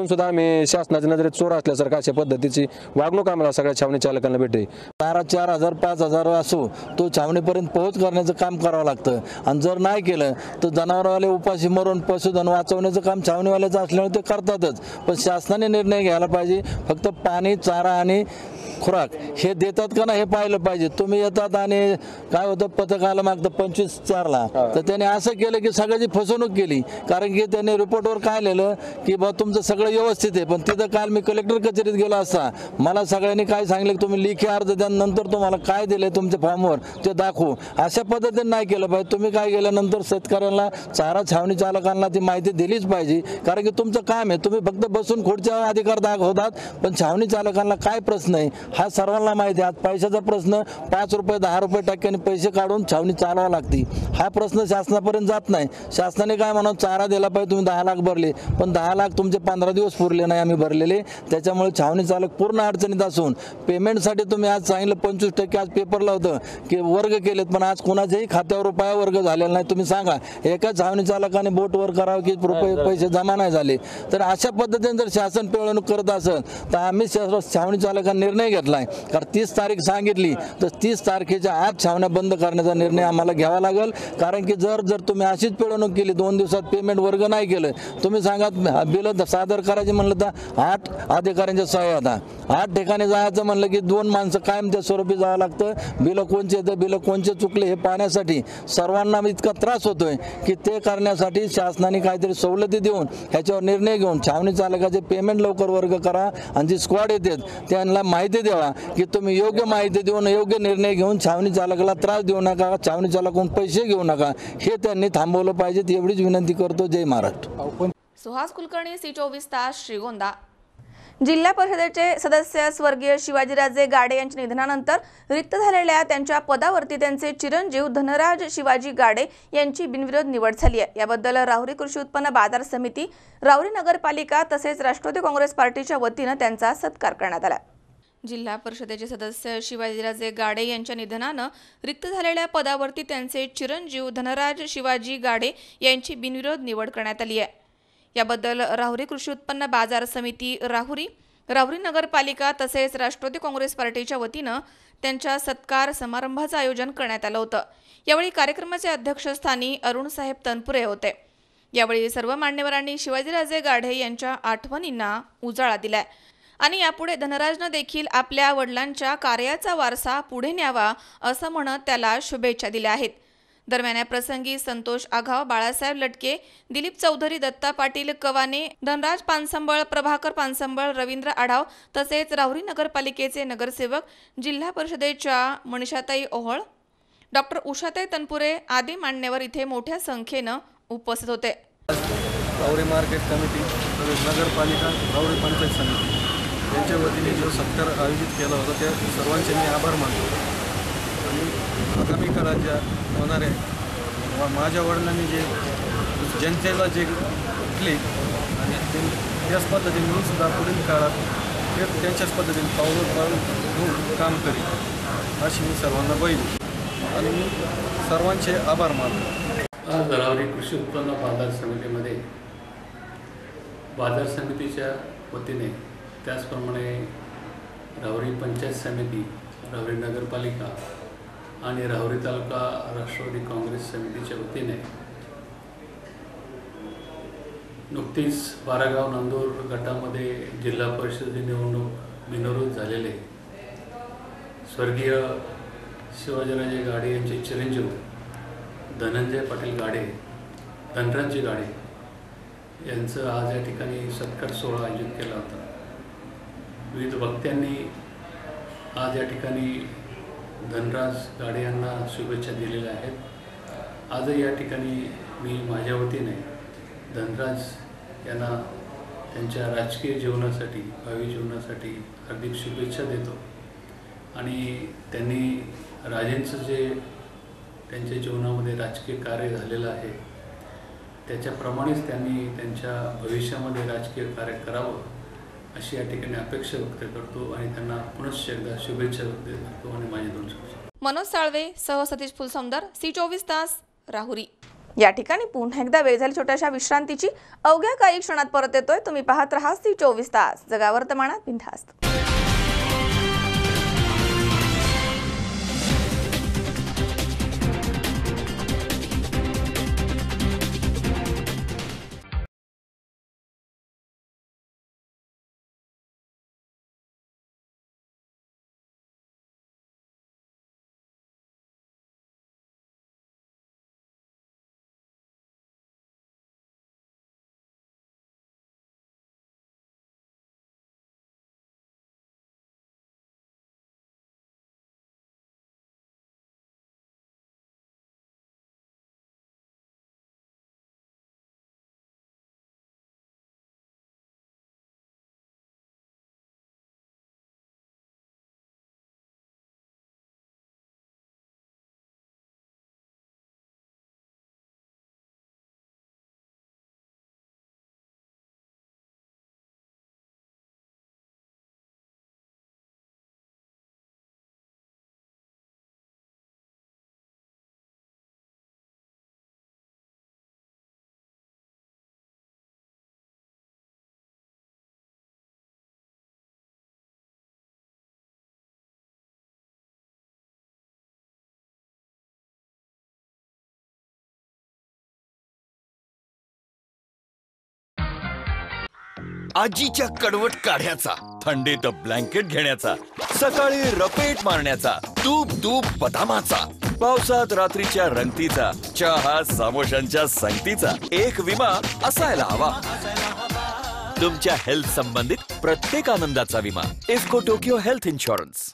असून सुद्धा आम्ही शासनाच्या नजरेत चोर असल्यासारखं अशा पद्धतीची वागणूक आम्हाला सगळ्या छावणी चालकांना भेटते. बारा चार हजार पाच हजार असो तो छावणीपर्यंत पोहोच करण्याचं काम करावं लागतं आणि जर नाही केलं तर जनावरवाले उपाशी मरून पशुधन वाचवण्याचं काम छावणीवाल्याचं असल्यामुळे ते करतातच. पण शासनाने निर्णय घ्यायला पाहिजे. फक्त पाणी चारा आणि खुराक हे देतात का ना हे पाहिलं पाहिजे. तुम्ही येतात आणि काय होतं पथकाला मागतं पंचवीस चारला तर त्याने असं केलं की सगळ्याची फसवणूक केली. कारण की त्याने रिपोर्टवर काय लिहिलं की बा तुमचं सगळं व्यवस्थित आहे. पण तिथं काल मी कलेक्टर कचेरीत गेलो असता मला सगळ्यांनी काय सांगितलं की तुम्ही लेखी अर्ज द्या नंतर तुम्हाला काय दिलंय तुमच्या फॉर्मवर ते दाखवू. अशा पद्धतीने नाही केलं पाहिजे. तुम्ही काय केल्यानंतर शेतकऱ्यांना चारा छावणी चालकांना ती माहिती दिलीच पाहिजे. कारण की तुमचं काम आहे. तुम्ही फक्त बसून खुर्च्या अधिकार दाखवतात पण छावणी चालकांना काय प्रश्न आहे हा सर्वांना माहिती आहे. आज पैशाचा प्रश्न पाच रुपये दहा रुपये टक्क्याने पैसे काढून छावणी चालवावं लागते. हा प्रश्न शासनापर्यंत जात नाही. शासनाने काय म्हणून चारा दिला पाहिजे तुम्ही दहा लाख भरले पण दहा लाख तुमचे पंधरा दिवस पुरले नाही आम्ही भरलेले. त्याच्यामुळे छावणी चालक पूर्ण अडचणीत असून पेमेंटसाठी तुम्ही आज सांगितलं पंचवीस टक्के आज पेपरला होतं की वर्ग केलेत पण आज कोणाच्याही खात्यावर रुपया वर्ग झालेला नाही. तुम्ही सांगा एका छावणी चालकाने बोट वर करावं की रुपये पैसे जमा नाही झाले. तर अशा पद्धतीने जर शासन पिळवणूक करत असेल तर आम्ही छावणी चालकांनी निर्णय घेतलाय कारण तीस तारीख सांगितली तर तीस तारखेच्या आत छावण्या बंद करण्याचा निर्णय आम्हाला घ्यावा लागेल. कारण की जर जर तुम्ही अशीच पिळवणूक केली दोन दिवसात पेमेंट वर्ग नाही केलं तुम्ही सांगा बिल सादर करायचे म्हणलं तर आठ अधिकाऱ्यांच्या सह्या होता आठ ठिकाणी जायचं म्हणलं की दोन माणसं कायम त्या स्वरूपी जावं लागतं. बिलं कोणचे येतं बिलं कोणचे चुकले हे पाहण्यासाठी सर्वांना इतका त्रास होतोय की ते करण्यासाठी शासनाने काहीतरी सवलती देऊन ह्याच्यावर निर्णय घेऊन छावणी चालकाचे पेमेंट लवकर वर्ग करा आणि जी स्क्वॉड येतात त्यांना माहिती द्यावा की तुम्ही योग्य माहिती देऊन योग्य निर्णय घेऊन छावणी चालकाला त्रास देऊ नका छावणी चालकाकडून पैसे घेऊ नका हे त्यांनी थांबवलं पाहिजे. एवढीच विनंती करतो. जय महाराष्ट्र. सुहास कुलकर्णी, सी चोवीस तास, श्रीगोंदा. जिल्हा परिषदेचे सदस्य स्वर्गीय शिवाजीराजे गाडे यांच्या निधनानंतर रिक्त झालेल्या त्यांच्या पदावरती त्यांचे चिरंजीव धनराज शिवाजी गाडे यांची बिनविरोध निवड झाली आहे. याबद्दल राहुरी कृषी उत्पन्न बाजार समिती, राहुरी नगरपालिका तसेच राष्ट्रवादी काँग्रेस पार्टीच्या वतीनं त्यांचा सत्कार करण्यात आला. जिल्हा परिषदेचे सदस्य शिवाजीराजे गाडे यांच्या निधनानं रिक्त झालेल्या पदावरती त्यांचे चिरंजीव धनराज शिवाजी गाडे यांची बिनविरोध निवड करण्यात आली आहे. याबद्दल राहुरी कृषी उत्पन्न बाजार समिती राहुरी, राहुरी नगरपालिका तसेच राष्ट्रवादी काँग्रेस पार्टीच्या वतीनं त्यांच्या सत्कार समारंभाचं आयोजन करण्यात आलं होतं. यावेळी कार्यक्रमाचे अध्यक्षस्थानी अरुण साहेब तनपुरे होते. यावेळी सर्व मान्यवरांनी शिवाजीराजे गाडे यांच्या आठवणींना उजाळा दिलाय आणि यापुढे धनराजनं देखील आपल्या वडिलांच्या कार्याचा वारसा पुढे न्यावा असं म्हणत त्याला शुभेच्छा दिल्या आहेत. दरम्यान या प्रसंगी संतोष आघाव, बाळासाहेब लटके, दिलीप चौधरी, दत्ता पाटील कवाने, धनराज पानसंबळ, प्रभाकर पानसंबळ, रवींद्र आढाव तसेच राहुरी नगरपालिकेचे नगरसेवक, जिल्हा परिषदेच्या मनीषाताई ओहळ, डॉक्टर उषाताई तनपुरे आदी मान्यवर इथे मोठ्या संख्येनं उपस्थित होते. राहुरी मार्केट कमिटी नगरपालिका राहुरी पंचायत समिती यांच्या वतीने जो सत्कार आयोजित केला होता त्या सर्वांचे मी आभार मानतो. आणि आगामी काळात ज्या होणाऱ्या व माझ्या वडिलांनी जे जनतेला जे दिले आणि त्याच पद्धतीने मी सुद्धा पुढील काळात ते त्यांच्याच पद्धतीने पावलं पाऊल घेऊन काम करीन अशी मी सर्वांना बैल आणि मी सर्वांचे आभार मानतो. आज राहुरी कृषी उत्पन्न बाजार समितीमध्ये बाजार समितीच्या वतीने त्याचप्रमाणे राहुरी पंचायत समिती, राहुरी नगरपालिका आणि राहुरी तालुका राष्ट्रवादी काँग्रेस समितीच्या वतीने नुकतीच बारागाव नांदूर गटामध्ये जिल्हा परिषद निवडणूक बिनविरोध झालेले स्वर्गीय शिवाजीराजे गाडे यांचे चिरंजीव धनंजय पाटील गाडे, धनराजजी गाडे यांचं आज या ठिकाणी सत्कार सोहळा आयोजित केला होता. विविध वक्त्यांनी आज या ठिकाणी धनराज गाडे यांना शुभेच्छा दिलेल्या आहेत. आजही या ठिकाणी मी माझ्या वतीने धनराज यांना त्यांच्या राजकीय जीवनासाठी, भावी जीवनासाठी हार्दिक शुभेच्छा देतो. आणि त्यांनी राजेंचं जे त्यांच्या जीवनामध्ये राजकीय कार्य झालेलं आहे त्याच्याप्रमाणेच त्यांनी त्यांच्या भविष्यामध्ये राजकीय कार्य करावं अशी या ठिकाणी अपेक्षा व्यक्त करतो आणि त्यांना पुनश्च एकदा शुभेच्छा व्यक्त करतो आणि माझे दोन शुभेच्छा. मनोज साळवे सह सतीश फुलसौंदर, सी चोवीस तास, राहुरी. या ठिकाणी पुन्हा एकदा वेळ झाली छोट्याशा विश्रांतीची. अवघ्या काही क्षणात परत येतोय. तुम्ही पाहत राहा सी चोवीस तास, जगा वर्तमानात बिनधास्त. आजीच्या कडवट काढ्याचा, थंडीत ब्लँकेट घेण्याचा, सकाळी रपेट मारण्याचा, तूप तूप बदामाचा, पावसात रात्रीच्या रंगतीचा, चहा समोशांच्या संगतीचा एक विमा असायला हवा. तुमच्या हेल्थ संबंधित प्रत्येक आनंदाचा विमा इफ्को टोकियो हेल्थ इन्शुरन्स.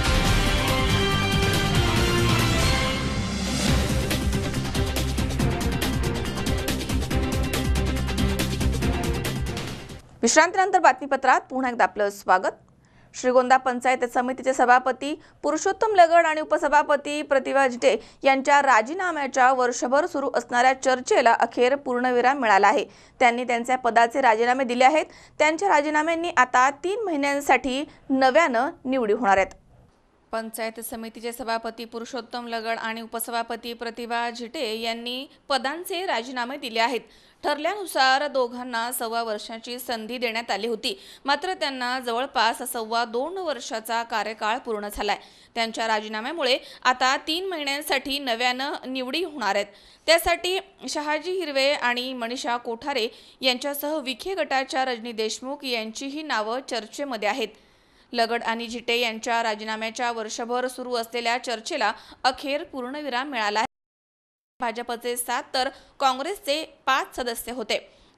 विश्रांतीनंतर बातमीपत्रात पुन्हा एकदा आपलं स्वागत. श्रीगोंदा पंचायत समितीचे सभापती पुरुषोत्तम लगड आणि उपसभापती प्रतिभा जिटे यांच्या राजीनाम्याच्या वर्षभर सुरू असणाऱ्या चर्चेला अखेर पूर्णविराम मिळाला आहे. त्यांनी त्यांच्या पदाचे राजीनामे दिले आहेत. त्यांच्या राजीनाम्यांनी आता तीन महिन्यांसाठी नव्यानं निवडी होणार आहेत. पंचायत समितीचे सभापती पुरुषोत्तम लगड आणि उपसभापती प्रतिभा जिटे यांनी पदांचे राजीनामे दिले आहेत. ठरल्यानुसार दोघांना सव्वा वर्षाची संधी देण्यात आली होती, मात्र त्यांना जवळपास सव्वा दोन वर्षाचा कार्यकाळ पूर्ण झालाय. त्यांच्या राजीनाम्यामुळे आता तीन महिन्यांसाठी नव्यानं निवडी होणार आहेत. त्यासाठी शहाजी हिरवे आणि मनीषा कोठारे यांच्यासह विखे गटाच्या रजनी देशमुख यांचीही नावं चर्चेमध्ये आहेत. लगड आणि जिटे यांच्या राजीनाम्याच्या वर्षभर सुरू असलेल्या चर्चेला अखेर पूर्णविराम मिळाला आहे. भाजपचे सात तर काँग्रेसचे पाच सदस्य होते.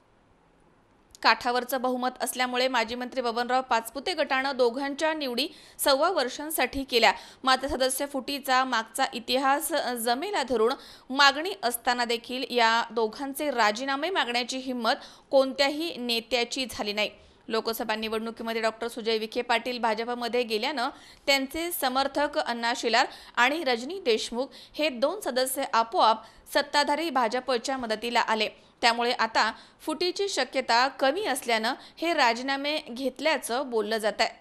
काठावरचं बहुमत असल्यामुळे माजी मंत्री बबनराव पाचपुते गटानं दोघांच्या निवडी सव्वा वर्षांसाठी केल्या. मात्र सदस्य फुटीचा मागचा इतिहास जमेला धरून मागणी असताना देखील या दोघांचे राजीनामे मागण्याची हिंमत कोणत्याही नेत्याची झाली नाही. लोकसभा निवडणुकीमध्ये डॉक्टर सुजय विखे पाटील भाजपमध्ये गेल्यानं त्यांचे समर्थक अण्णा शिलार आणि रजनी देशमुख हे दोन सदस्य आपोआप सत्ताधारी भाजपच्या मदतीला आले. त्यामुळे आता फुटीची शक्यता कमी असल्यानं हे राजीनामे घेतल्याचं बोललं जात आहे.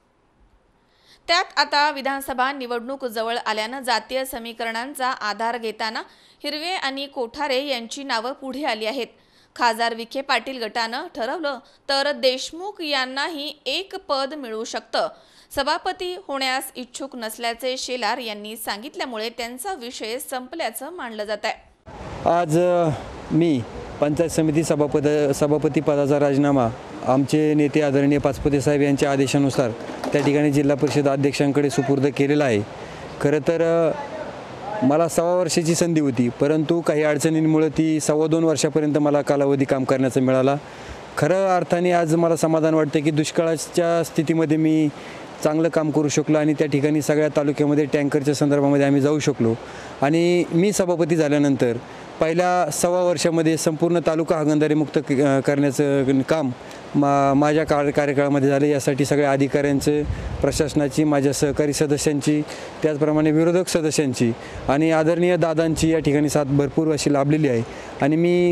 त्यात आता विधानसभा निवडणूक जवळ आल्यानं जातीय समीकरणांचा आधार घेताना हिरवे आणि कोठारे यांची नावं पुढे आली आहेत. खासदार विखे पाटील गटानं ठरवलं तर देशमुख यांनाही एक पद मिळू शकतं. सभापती होण्यास इच्छुक नसल्याचे शेलार यांनी सांगितल्यामुळे त्यांचा विषय संपल्याचं मानलं जात आहे. आज मी पंचायत समिती सभापद सभापती पदाचा राजीनामा आमचे नेते आदरणीय पाचपुते साहेब यांच्या आदेशानुसार त्या ठिकाणी जिल्हा परिषद अध्यक्षांकडे सुपूर्द केलेला आहे. खरं तर मला सव्वा वर्षाची संधी होती, परंतु काही अडचणींमुळे ती सव्वा दोन वर्षापर्यंत मला कालावधी काम करण्याचा मिळाला. खरं अर्थाने आज मला समाधान वाटतं की दुष्काळाच्या स्थितीमध्ये मी चांगलं काम करू शकलो आणि त्या ठिकाणी सगळ्या तालुक्यामध्ये टँकरच्या संदर्भामध्ये आम्ही जाऊ शकलो. आणि मी सभापती झाल्यानंतर पहिल्या सव्वा वर्षामध्ये संपूर्ण तालुका हागणदारीमुक्त करण्याचं काम मा माझ्या कार्य कार्यकाळामध्ये झाले. यासाठी सगळ्या अधिकाऱ्यांचं, प्रशासनाची, माझ्या सहकारी सदस्यांची, त्याचप्रमाणे विरोधक सदस्यांची आणि आदरणीय दादांची या ठिकाणी साथ भरपूर अशी लाभलेली आहे. आणि मी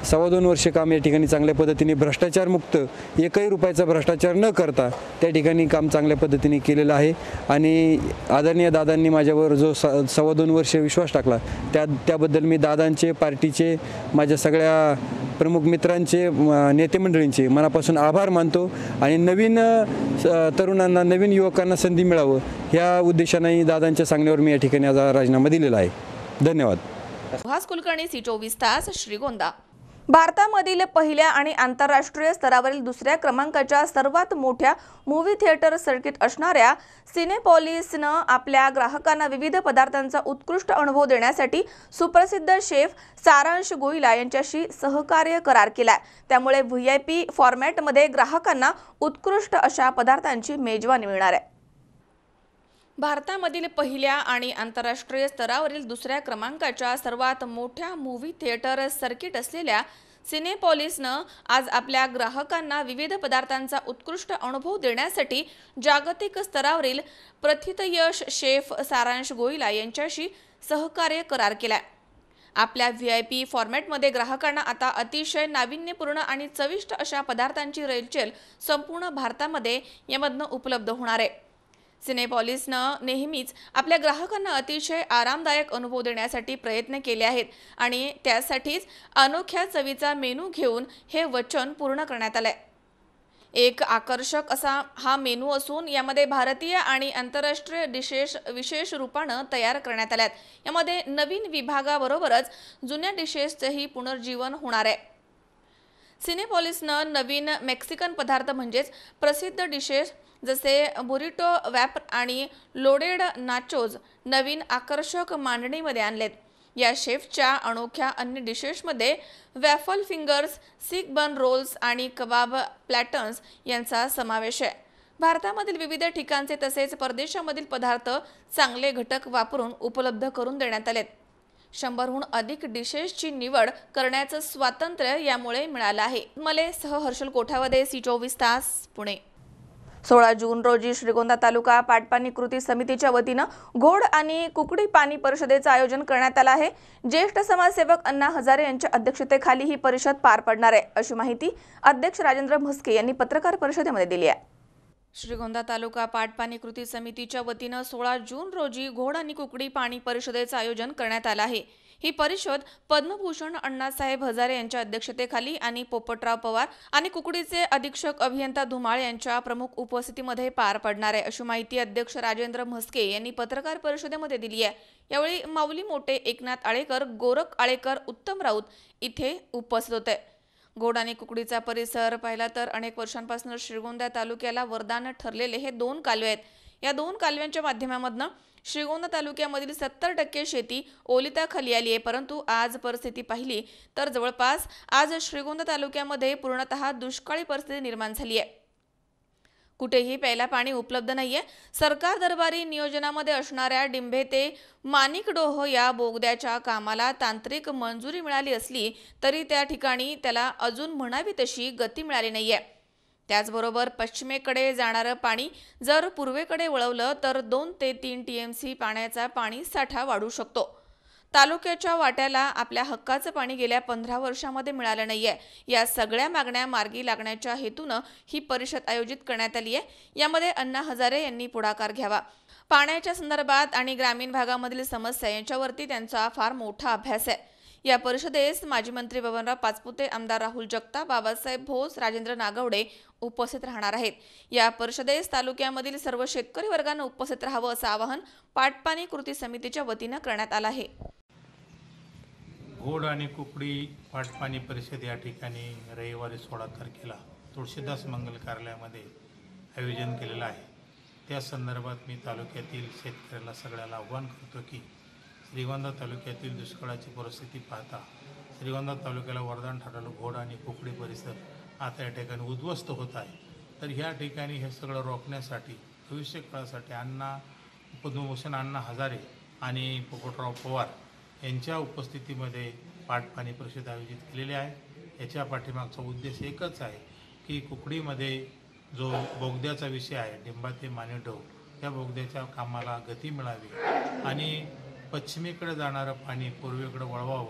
सव्वा दोन वर्ष काम या ठिकाणी चांगल्या पद्धतीने भ्रष्टाचारमुक्त एकही रुपयाचा भ्रष्टाचार न करता त्या ठिकाणी काम चांगल्या पद्धतीने केलेलं आहे. आणि आदरणीय दादांनी माझ्यावर जो स सव्वा दोन वर्ष विश्वास टाकला त्या त्याबद्दल मी दादांचे, पार्टीचे, माझ्या सगळ्या प्रमुख मित्रांचे, नेते मंडळींचे मनापासून आभार मानतो. आणि नवीन तरुणांना, नवीन युवकांना संधी मिळावं ह्या उद्देशाने दादांच्या सांगण्यावर मी या ठिकाणी आज राजीनामा दिलेला आहे. धन्यवाद. सुहास कुलकर्णी, सी चोवीस तास, श्रीगोंदा. भारतामधील पहिल्या आणि आंतरराष्ट्रीय स्तरावरील दुसऱ्या क्रमांकाच्या सर्वात मोठ्या मूव्ही थिएटर सर्किट असणाऱ्या सिनेपॉलिसनं आपल्या ग्राहकांना विविध पदार्थांचा उत्कृष्ट अनुभव देण्यासाठी सुप्रसिद्ध शेफ सारांश गोयला यांच्याशी सहकार्य करार केलाय. त्यामुळे व्ही आय पी फॉर्मॅटमध्ये ग्राहकांना उत्कृष्ट अशा पदार्थांची मेजवानी मिळणार आहे. भारतामधील पहिल्या आणि आंतरराष्ट्रीय स्तरावरील दुसऱ्या क्रमांकाच्या सर्वात मोठ्या मूव्ही थिएटर सर्किट असलेल्या सिनेपॉलिसनं आज आपल्या ग्राहकांना विविध पदार्थांचा उत्कृष्ट अनुभव देण्यासाठी जागतिक स्तरावरील प्रथितयश शेफ सारांश गोयला यांच्याशी सहकार्य करार केलाय. आपल्या व्ही आय पी फॉर्मॅटमध्ये ग्राहकांना आता अतिशय नाविन्यपूर्ण आणि चविष्ट अशा पदार्थांची रेलचेल संपूर्ण भारतामध्ये यामधनं उपलब्ध होणार आहे. सिनेपॉलिसनं नेहमीच आपल्या ग्राहकांना अतिशय आरामदायक अनुभव देण्यासाठी प्रयत्न केले आहेत आणि त्यासाठीच अनोख्या चवीचा मेनू घेऊन हे वचन पूर्ण करण्यात आलंय. एक आकर्षक असा हा मेनू असून यामध्ये भारतीय आणि आंतरराष्ट्रीय डिशेस विशेष रूपानं तयार करण्यात आल्यात. यामध्ये नवीन विभागाबरोबरच जुन्या डिशेसचंही पुनर्जीवन होणार आहे. सिनेपॉलिसनं नवीन मेक्सिकन पदार्थ म्हणजेच प्रसिद्ध डिशेस जसे बुरिटो वॅप आणि लोडेड नाचोज नवीन आकर्षक मांडणीमध्ये आणलेत. या शेफच्या अनोख्या अन्य डिशेसमध्ये वॅफल फिंगर्स, सिक बन रोल्स आणि कबाब प्लॅटर्न्स यांचा समावेश आहे. भारतामधील विविध ठिकाणचे तसेच परदेशामधील पदार्थ चांगले घटक वापरून उपलब्ध करून देण्यात आलेत. शंभरहून अधिक डिशेसची निवड करण्याचं स्वातंत्र्य यामुळे मिळालं आहे. मले सह हर्षल कोठावदे, सी चोवीस तास, पुणे. सोळा जून रोजी श्रीगोंदा तालुका पाटपाणी कृती समितीच्या वतीनं घोड आणि कुकडी पाणी परिषदेचं आयोजन करण्यात आलं आहे. ज्येष्ठ समाजसेवक अण्णा हजारे यांच्या अध्यक्षतेखाली ही परिषद पार पडणार आहे, अशी माहिती अध्यक्ष राजेंद्र म्हस्के यांनी पत्रकार परिषदेमध्ये दिली आहे. श्रीगोंदा तालुका पाटपाणी कृती समितीच्या वतीनं सोळा जून रोजी घोड आणि कुकडी पाणी परिषदेचं आयोजन करण्यात आलं आहे. ही परिषद पद्मभूषण अण्णासाहेब हजारे यांच्या अध्यक्षतेखाली आणि पोपटराव पवार आणि कुकडीचे अधीक्षक अभियंता धुमाळ यांच्या प्रमुख उपस्थितीमध्ये पार पडणार आहे, अशी माहिती अध्यक्ष राजेंद्र म्हस्के यांनी पत्रकार परिषदेमध्ये दिली आहे. यावेळी माऊली मोठे, एकनाथ आळेकर, गोरख आळेकर, उत्तम राऊत इथे उपस्थित होते. घोड आणि कुकडीचा परिसर पाहिला तर अनेक वर्षांपासून श्रीगोंदा तालुक्याला वरदान ठरलेले हे दोन कालवे आहेत. या दोन कालव्यांच्या माध्यमामधनं श्रीगोंदा तालुक्यामधील सत्तर टक्के शेती ओलिताखाली आली आहे. परंतु आज परिस्थिती पाहिली तर जवळपास आज श्रीगोंदा तालुक्यामध्ये पूर्णतः दुष्काळी परिस्थिती निर्माण झाली आहे. कुठेही प्यायला पाणी उपलब्ध नाहीये. सरकार दरबारी नियोजनामध्ये असणाऱ्या डिंभे ते माणिकडोह या बोगद्याच्या कामाला तांत्रिक मंजुरी मिळाली असली तरी त्या ठिकाणी त्याला अजून म्हणावी तशी गती मिळाली नाहीये. त्याचबरोबर पश्चिमेकडे जाणारं पाणी जर पूर्वेकडे वळवलं तर दोन ते तीन टी एम सी पाण्याचा पाणी साठा वाढू शकतो. तालुक्याच्या वाट्याला आपल्या हक्काचं पाणी गेल्या पंधरा वर्षांमध्ये मिळालं नाहीये. या सगळ्या मागण्या मार्गी लागण्याच्या हेतूनं ही परिषद आयोजित करण्यात आली आहे. यामध्ये अण्णा हजारे यांनी पुढाकार घ्यावा. पाण्याच्या संदर्भात आणि ग्रामीण भागामधील समस्या यांच्यावरती त्यांचा फार मोठा अभ्यास आहे. या परिषदेस माजी मंत्री बबनराव पाचपुते, आमदार राहुल जगताप, बाबासाहेब भोस, राजेंद्र नागवडे उपस्थित राहणार आहेत. या परिषदेस तालुक्यामधील सर्व शेतकरी वर्गानं उपस्थित राहावं असं आवाहन पाटपाणी कृती समितीच्या वतीनं करण्यात आलं आहे. घोड आणि कुकडी पाटपाणी परिषद या ठिकाणी रविवारी सोळा तारखेला तुळशीदास मंगल कार्यालयामध्ये आयोजन केलेलं आहे. त्या संदर्भात मी तालुक्यातील शेतकऱ्याला सगळ्याला आव्हान करतो की श्रीगोंदा तालुक्यातील दुष्काळाची परिस्थिती पाहता श्रीगोंदा तालुक्याला वरदान ठरलेलं घोड आणि कुकडी परिसर आता या ठिकाणी उद्ध्वस्त होत आहे. तर ह्या ठिकाणी हे सगळं रोखण्यासाठी भविष्य काळासाठी अण्णा पद्मभूषण अण्णा हजारे आणि पोपटराव पवार यांच्या उपस्थितीमध्ये पाटपाणी परिषद आयोजित केलेली आहे. याच्या पाठीमागचा उद्देश एकच आहे की कुकडीमध्ये जो बोगद्याचा विषय आहे, डिंबा ते माणिकडोह, त्या बोगद्याच्या कामाला गती मिळावी आणि पश्चिमेकडे जाणारं पाणी पूर्वेकडे वळवावं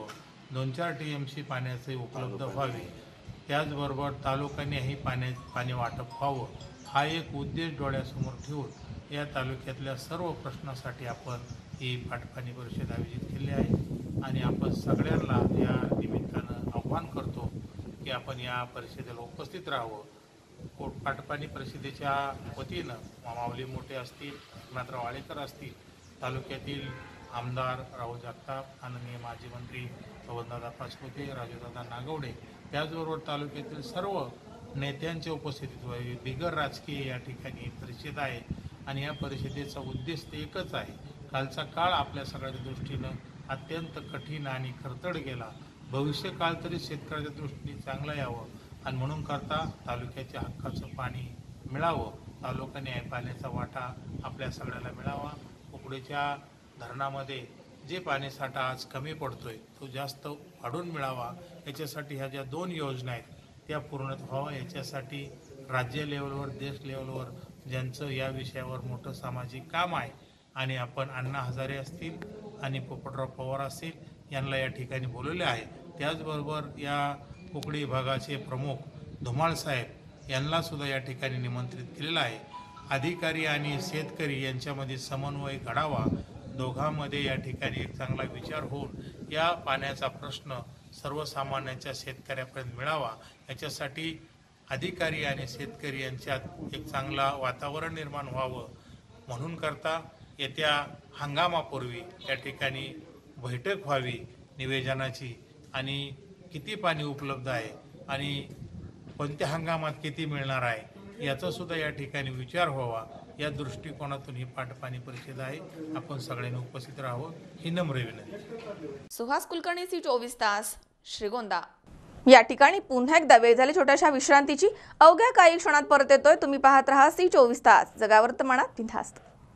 दोन चार टी एम सी पाण्याचे उपलब्ध व्हावे, त्याचबरोबर तालुक्यानेही पाण्या पाणी वाटप व्हावं, हा एक उद्देश डोळ्यासमोर ठेवून या तालुक्यातल्या सर्व प्रश्नासाठी आपण ही पाटपाणी परिषद आयोजित केली आहे आणि आपण सगळ्यांना या निमित्तानं आव्हान करतो की आपण या परिषदेला उपस्थित राहावं। पाटपाणी परिषदेच्या वतीनं माऊली मोठे असतील, एकनाथराव आळेकर असतील, तालुक्यातील आमदार राहुल जगताप, माननीय माजी मंत्री पवनदादा पाचपुते, राजूदादा नागवडे, त्याचबरोबर तालुक्यातील सर्व नेत्यांच्या उपस्थितीत बिगर राजकीय या ठिकाणी परिषद आहे आणि या परिषदेचा उद्देश एकच आहे। कालचा काळ आपल्या सगळ्याच्या दृष्टीनं अत्यंत कठीण आणि खरतड गेला, भविष्यकाळ तरी शेतकऱ्याच्या दृष्टीने चांगलं यावं आणि म्हणून करता तालुक्याच्या हक्काचं पाणी मिळावं, तालुक्याने पाण्याचा वाटा आपल्या सगळ्याला मिळावा। कुकडेच्या धरणामध्ये जे पाणीसाठा आज कमी पडतोय तो जास्त वाढून मिळावा, याच्यासाठी ह्या ज्या दोन योजना आहेत त्या पूर्णत व्हावा, याच्यासाठी राज्य लेवलवर देश लेवलवर ज्यांचं या विषयावर मोठं सामाजिक काम आहे आणि आपण अण्णा हजारे असतील आणि पोपटराव पवार असतील यांना या ठिकाणी बोलवले आहे। त्याचबरोबर या कुकडी विभागाचे प्रमुख धुमाळ साहेब यांना सुद्धा या ठिकाणी निमंत्रित केलेलं आहे। अधिकारी आणि शेतकरी यांच्यामध्ये समन्वय घडावा, दोघांमध्ये या ठिकाणी एक चांगला विचार होऊन या पाण्याचा प्रश्न सर्वसामान्यांच्या शेतकऱ्यापर्यंत मिळावा, याच्यासाठी अधिकारी आणि शेतकरी यांच्यात एक चांगला वातावरण निर्माण व्हावं म्हणून करता येत्या हंगामापूर्वी या ठिकाणी बैठक व्हावी निवेदनाची आणि किती पाणी उपलब्ध आहे आणि कोणत्या हंगामात किती मिळणार आहे याचा सुद्धा या ठिकाणी विचार व्हावा, या दृष्टिकोनातून ही पाटपाणी परिषद आहे। आपण सगळ्यांनी उपस्थित राहावं ही नम्र विनंती। सुहास कुलकर्णी, सी चोवीस तास, श्रीगोंदा। या ठिकाणी पुन्हा एकदा वेळ झाली छोट्याशा विश्रांतीची। अवघ्या काही क्षणात परत येतोय, तुम्ही पाहत राहा सी चोवीस तास, जगा वर्तमानात बिनधास्त।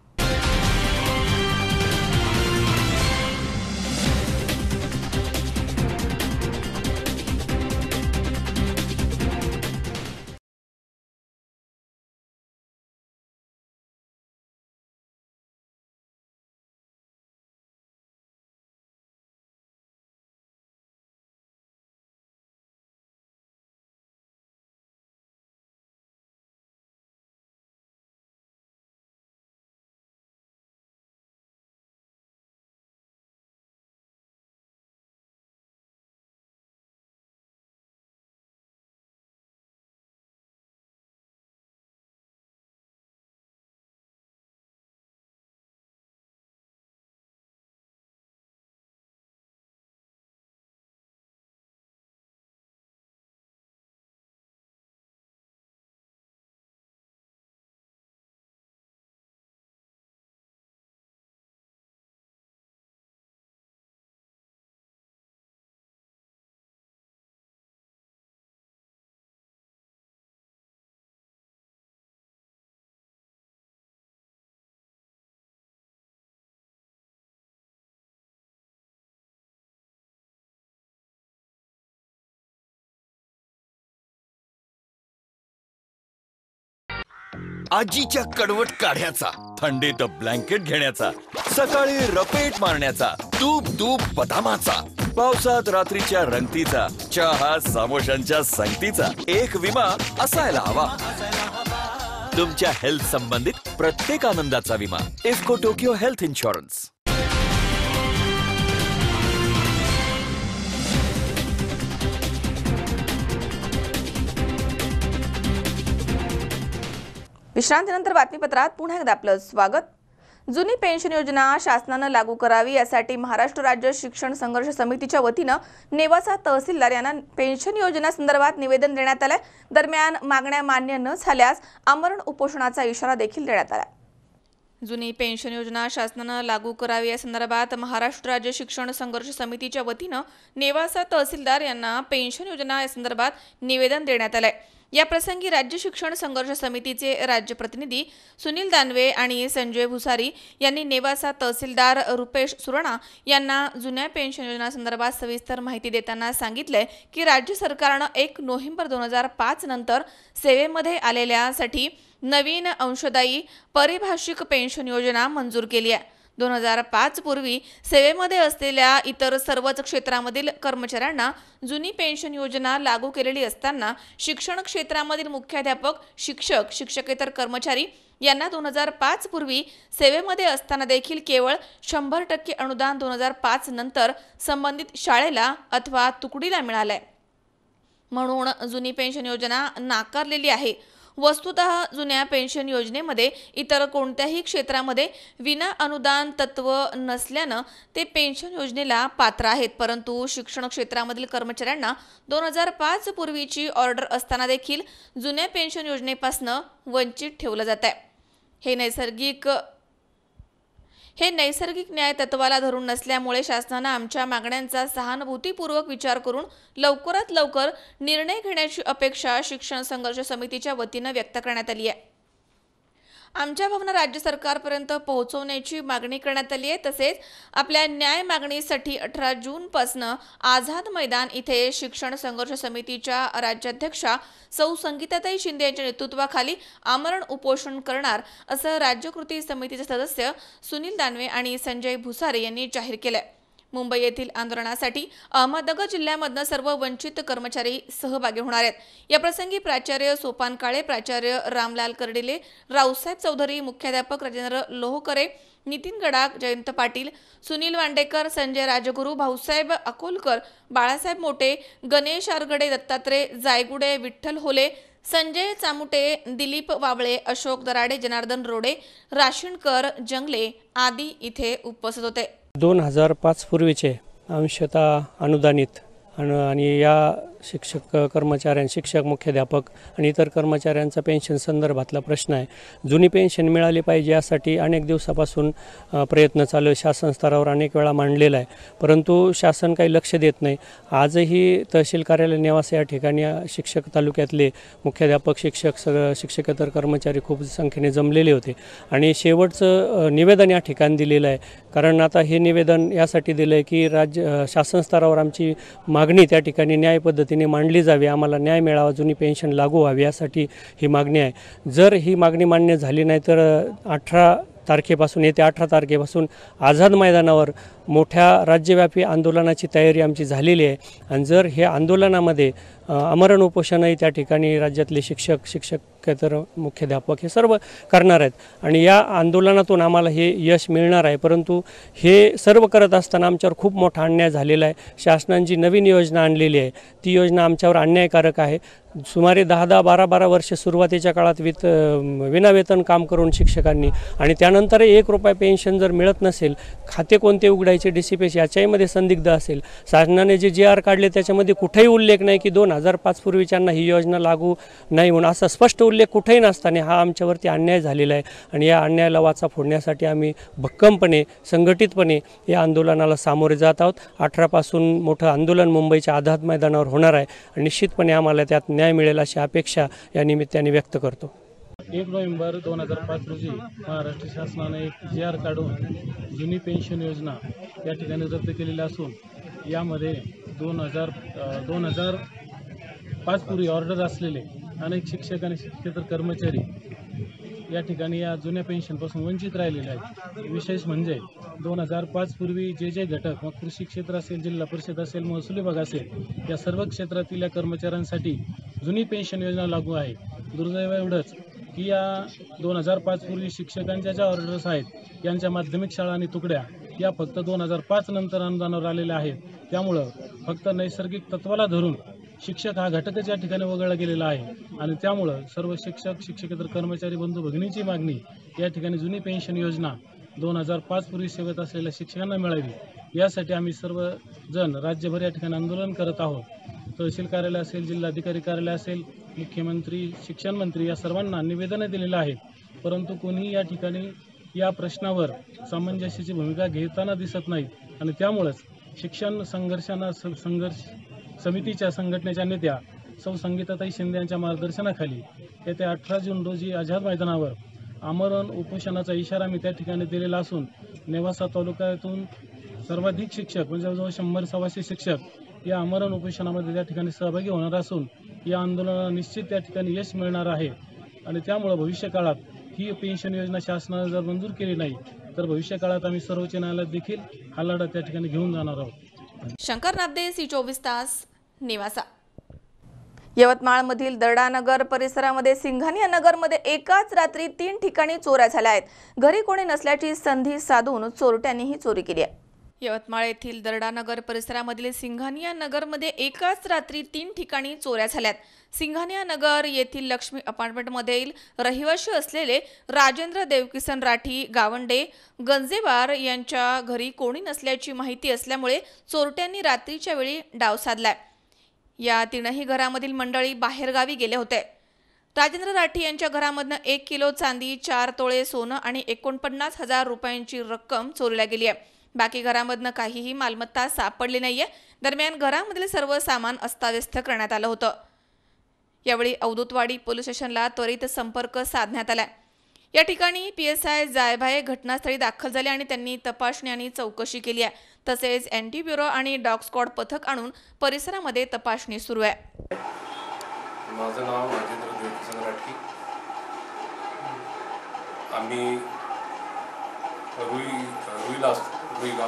आजीच्या कडवट काढ्याचा, थंडीत ब्लँकेट घेण्याचा, सकाळी रपेट मारण्याचा, तूप तूप बदामाचा, पावसात रात्रीच्या रंगतीचा, चहा समोशांच्या संगतीचा एक विमा असायला हवा। तुमच्या हेल्थ संबंधित प्रत्येक आनंदाचा विमा इफ्को टोकियो हेल्थ इन्शुरन्स। विश्रांतीनंतर बातमीपत्रात पुन्हा एकदा आपलं स्वागत। जुनी पेन्शन योजना शासनानं लागू करावी यासाठी महाराष्ट्र राज्य शिक्षण संघर्ष समितीच्या वतीनं नेवासा तहसीलदार यांना पेन्शन योजना संदर्भात निवेदन देण्यात आले। दरम्यान मागण्या मान्य न झाल्यास आमरण उपोषणाचा इशारा देखील देण्यात आला। जुनी पेन्शन योजना शासनानं लागू करावी या संदर्भात महाराष्ट्र राज्य शिक्षण संघर्ष समितीच्या वतीनं नेवासा तहसीलदार यांना पेन्शन योजना या संदर्भात निवेदन देण्यात आले। या प्रसंगी राज्य शिक्षण संघर्ष समितीचे राज्य प्रतिनिधी सुनील दानवे आणि संजय भुसारी यांनी नेवासा तहसीलदार रुपेश सुरणा यांना जुन्या पेन्शन योजना संदर्भात सविस्तर माहिती देताना सांगितले की राज्य सरकारनं एक नोव्हेंबर दोन हजार पाच नंतर सेवेमध्ये आलेल्यासाठी नवीन अंशदायी परिभाषिक पेन्शन योजना मंजूर केली आहे। दोन हजार पाच पूर्वी सेवेमध्ये असलेल्या इतर सर्वच क्षेत्रामधील कर्मचाऱ्यांना जुनी पेन्शन योजना लागू केलेली असताना शिक्षण क्षेत्रामधील मुख्याध्यापक, शिक्षक, शिक्षकेतर कर्मचारी यांना दोन हजार पाच पूर्वी सेवेमध्ये असताना देखील केवळ शंभर टक्के अनुदान दोन हजार पाच नंतर संबंधित शाळेला अथवा तुकडीला मिळालंय, म्हणून जुनी पेन्शन योजना नाकारलेली आहे। वस्तुतः जुन्या पेन्शन योजनेमध्ये इतर कोणत्याही क्षेत्रामध्ये विना अनुदान तत्व नसल्यानं ते पेन्शन योजनेला पात्र आहेत, परंतु शिक्षण क्षेत्रामधील कर्मचाऱ्यांना दोन हजार पाच पूर्वीची ऑर्डर असताना देखील जुन्या पेन्शन योजनेपासून वंचित ठेवलं जात आहे। हे नैसर्गिक हे नैसर्गिक न्याय तत्वाला धरून नसल्यामुळे शासनानं आमच्या मागण्यांचा सहानुभूतीपूर्वक विचार करून लवकरात लवकर निर्णय घेण्याची अपेक्षा शिक्षण संघर्ष समितीच्या वतीनं व्यक्त करण्यात आली आहे। आमच्या भावना राज्य सरकारपर्यंत पोहोचवण्याची मागणी करण्यात आली आहे। तसेच आपल्या न्याय मागणीसाठी अठरा जून पासून आझाद मैदान इथे शिक्षण संघर्ष समितीच्या राज्याध्यक्षा सौ संगीताताई शिंदे यांच्या नेतृत्वाखाली आमरण उपोषण करणार असं राज्य कृती समितीचे सदस्य सुनील दानवे आणि संजय भुसारे यांनी जाहीर केलंय। मुंबई येथील आंदोलनासाठी अहमदनगर जिल्ह्यामधनं सर्व वंचित कर्मचारी सहभागी होणार आहेत। या प्रसंगी प्राचार्य सोपान काळे, प्राचार्य रामलाल कर्डिले, रावसाहेब चौधरी, मुख्याध्यापक राजेंद्र लोहकरे, नितीन गडाख, जयंत पाटील, सुनील वांडेकर, संजय राजगुरू, भाऊसाहेब अकोलकर, बाळासाहेब मोटे, गणेश आरगडे, दत्तात्रय जायगुडे, विठ्ठल होले, संजय चामुटे, दिलीप वावळे, अशोक दराडे, जनार्दन रोडे, राशीणकर, जंगले आदी इथे उपस्थित होते। दोन हजार पाच पूर्वीचे अंशतः अनुदानित आणि या शिक्षक कर्मचाऱ्यां शिक्षक मुख्याध्यापक आणि इतर कर्मचाऱ्यांचा पेन्शन संदर्भातला प्रश्न आहे। जुनी पेन्शन मिळाली पाहिजे यासाठी अनेक दिवसापासून प्रयत्न चालू आहे, शासन स्तरावर अनेक वेळा मांडलेला आहे, परंतु शासन काही लक्ष देत नाही। आजही तहसील कार्यालय नेवास या ठिकाणी शिक्षक तालुक्यातले मुख्याध्यापक, शिक्षक, सगळं शिक्षकेतर कर्मचारी खूप संख्येने जमलेले होते आणि शेवटचं निवेदन या ठिकाणी दिलेलं आहे। कारण आता हे निवेदन यासाठी दिलं आहे की राज्य शासन स्तरावर आमची मागणी त्या ठिकाणी न्याय पद्धतीने मांडली जावी, आम्हाला न्याय मिळावा, जुनी पेन्शन लागू व्हावी यासाठी ही मागणी आहे। जर ही मागणी मान्य झाली नाही तर अठरा तारखेपासून येत्या अठरा तारखेपासून आझाद मैदानावर मोठ्या राज्यव्यापी आंदोलनाची तयारी आमची झालेली आहे आणि जर हे आंदोलनामध्ये आमरण उपोषणही त्या ठिकाणी राज्यातले शिक्षक, शिक्षकेतर मुख्याध्यापक हे सर्व करणार आहेत आणि या आंदोलनातून आम्हाला हे यश मिळणार आहे। परंतु हे सर्व करत असताना आमच्यावर खूप मोठा अन्याय झालेला आहे। शासनाने जी नवीन योजना आणलेली आहे ती योजना आमच्यावर अन्यायकारक आहे। सुमारे दहा दहा बारा बारा वर्ष सुरुवातीच्या काळात वित विनावेतन काम करून शिक्षकांनी आणि त्यानंतर एक रुपया पेन्शन जर मिळत नसेल, खाते कोणते उघडायचे डी सी पी एस याच्यामध्ये संदिग्ध असेल, शासनाने जे जी आर काढले त्याच्यामध्ये कुठेही उल्लेख नाही की दोन हजार पाच पूर्वीच्यांना ही योजना लागू नाही म्हणून, असा स्पष्ट उल्लेख कुठेही नसताना हा आमच्यावरती अन्याय झालेला आहे आणि या अन्यायाला वाचा फोडण्यासाठी आम्ही भक्कमपणे संघटितपणे या आंदोलनाला सामोरे जात आहोत। अठरापासून मोठं आंदोलन मुंबईच्या आझाद मैदानावर होणार आहे आणि निश्चितपणे आम्हाला त्यात न्याय मिळेल अशी अपेक्षा या निमित्ताने व्यक्त करतो। एक नोव्हेंबर दोन हजार पाच रोजी महाराष्ट्र शासनाने एक जी आर काढून जुनी पेन्शन योजना या ठिकाणी रद्द केलेली असून यामध्ये दोन हजार दोन हजार पाच पूर्वी ऑर्डर असलेले अनेक शिक्षक आणि शिक्षकेतर कर्मचारी या ठिकाणी या जुन्या पेन्शनपासून वंचित राहिलेले आहेत। विशेष म्हणजे दोन हजार पाच पूर्वी जे जे घटक मग कृषी क्षेत्र असेल, जिल्हा परिषद असेल, महसूल विभाग असेल या सर्व क्षेत्रातील या कर्मचाऱ्यांसाठी जुनी पेन्शन योजना लागू आहे। दुर्दैव एवढंच की या दोन हजार पाच पूर्वी शिक्षकांच्या ज्या ऑर्डर्स आहेत यांच्या माध्यमिक शाळा आणि तुकड्या या फक्त दोन हजार पाच नंतर अनुदानावर आलेल्या आहेत। त्यामुळं फक्त नैसर्गिक तत्वाला धरून शिक्षक हा घटकच या ठिकाणी वगळला गेलेला आहे आणि त्यामुळं सर्व शिक्षक, शिक्षकेतर कर्मचारी बंधू भगिनीची मागणी या ठिकाणी जुनी पेन्शन योजना दोन हजार पाच पूर्वी सेवेत असलेल्या शिक्षकांना मिळावी यासाठी आम्ही सर्वजण राज्यभर या ठिकाणी आंदोलन करत आहोत। तहसील कार्यालय असेल, जिल्हाधिकारी कार्यालय असेल, मुख्यमंत्री, शिक्षण मंत्री या सर्वांना निवेदनं दिलेलं आहे, परंतु कोणीही या ठिकाणी या प्रश्नावर सामंजस्याची भूमिका घेताना दिसत नाही आणि त्यामुळेच शिक्षण संघर्षांना संघर्ष समितीच्या संघटनेच्या नेत्या सौ संगीताताई शिंदे यांच्या मार्गदर्शनाखाली येत्या अठरा जून रोजी आझाद मैदानावर आमरण उपोषणाचा इशारा मी त्या ठिकाणी दिलेला असून नेवासा तालुक्यातून सर्वाधिक शिक्षक म्हणजे जवळजवळ शंभर सव्वाशे शिक्षक या आमरण उपोषणामध्ये त्या ठिकाणी सहभागी होणार असून या आंदोलनाला निश्चित त्या ठिकाणी यश मिळणार आहे आणि त्यामुळे भविष्य काळात ही पेन्शन योजना शासनाने जर मंजूर केली नाही तर भविष्य काळात आम्ही सर्वोच्च न्यायालयात देखील हा लढा त्या ठिकाणी घेऊन जाणार आहोत. शंकर नाबदे, सी चोवीस तास, निवासा. यवतमाळमधील दर्डानगर परिसरामध्ये सिंघानिया नगरमध्ये एकाच रात्री तीन ठिकाणी चोऱ्या झाल्या आहेत. घरी कोणी नसल्याची संधी साधून चोरट्यांनी ही चोरी केली आहे. यवतमाळ येथील दर्डानगर परिसरामधील सिंघानिया नगरमध्ये एकाच रात्री तीन ठिकाणी चोऱ्या झाल्यात. सिंघानिया नगर येथील लक्ष्मी अपार्टमेंटमधील रहिवाशी असलेले राजेंद्र देवकिसन राठी गावंडे गंजेवार यांच्या घरी कोणी नसल्याची माहिती असल्यामुळे चोरट्यांनी रात्रीच्या वेळी डाव साधलाय. या तीनही घरामधील मंडळी बाहेरगावी गेले होते. राजेंद्र राठी यांच्या घरामधनं एक किलो चांदी, चार तोळे सोनं आणि एकोणपन्नास हजार रुपयांची रक्कम चोरीला गेली आहे. बाकी घरामधनं काहीही मालमत्ता सापडली नाहीये. दरम्यान घरामधील सर्व सामान अस्ताव्यस्त करण्यात आलं होतं. यावेळी अवधूतवाडी पोलीस स्टेशनला त्वरित संपर्क साधण्यात आला. या ठिकाणी पी एस आय जायभाई घटनास्थळी दाखल झाले आणि त्यांनी तपासणी आणि चौकशी केली आहे. तसेच अँटी ब्युरो आणि डॉग स्क्वॉड पथक आणून परिसरामध्ये तपासणी सुरू आहे. माझं नाव राजेंद्र देवकिसन राठी. आम्ही रुई रुईला असतो रुईगाव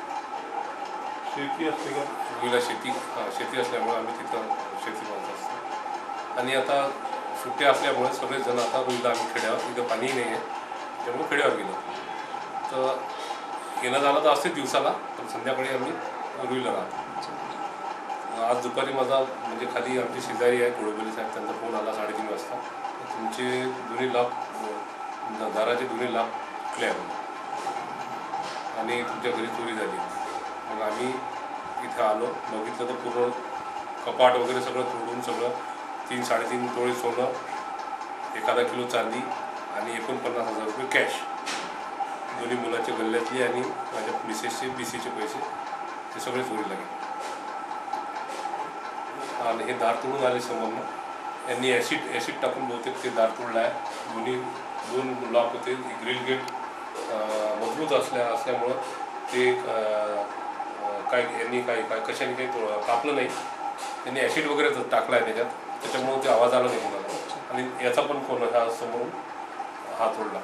शेती असते का रुईला शेती शेती असल्यामुळे आम्ही तिथं शेती करत असतो. आणि आता सुट्ट्या असल्यामुळे सगळेच जण आता रुईला आम्ही खेड्यावर, तिथं पाणीही नाही आहे त्यामुळे खेड्यावर गेलो. तर येणं जाणं तर असते दिवसाला, पण संध्याकाळी आम्ही रुईला राहतो. आज दुपारी माझा म्हणजे खाली आमची शेजारी आहे कोळबेली साहेब, त्यांचा फोन आला साडेतीन वाजता, तुमचे दोन्ही लाख दाराचे दोन्ही लाख तुटले आहे आणि तुमच्या घरी चोरी झाली. मग आम्ही इथं आलो, बघितलं तर पूर्ण कपाट वगैरे सगळं तोडून सगळं तीन साडेतीन तोळे सोनं, एखादा किलो चांदी आणि एकोणपन्नास हजार रुपये कॅश, दोन्ही मुलाच्या गल्ल्यातली आणि माझ्या मिसेसचे बी सीचे पैसे ते सगळे चोरीला गेले. आणि हे दार तोडून आले समोरनं, यांनी ॲसिड ॲसिड टाकून बहुतेक ते दार तोडलं आहे. दोन्ही दोन लॉक होते, ग्रिल गेट मजबूत असल्या असल्यामुळं ते काय यांनी काय काय कशाने काही कापलं नाही, त्यांनी ॲसिड वगैरे टाकला आहे त्याच्यात, त्याच्यामुळं ते आवाज आला नाही कोणाला. आणि याचा पण कोण हा समोरून हात तोडला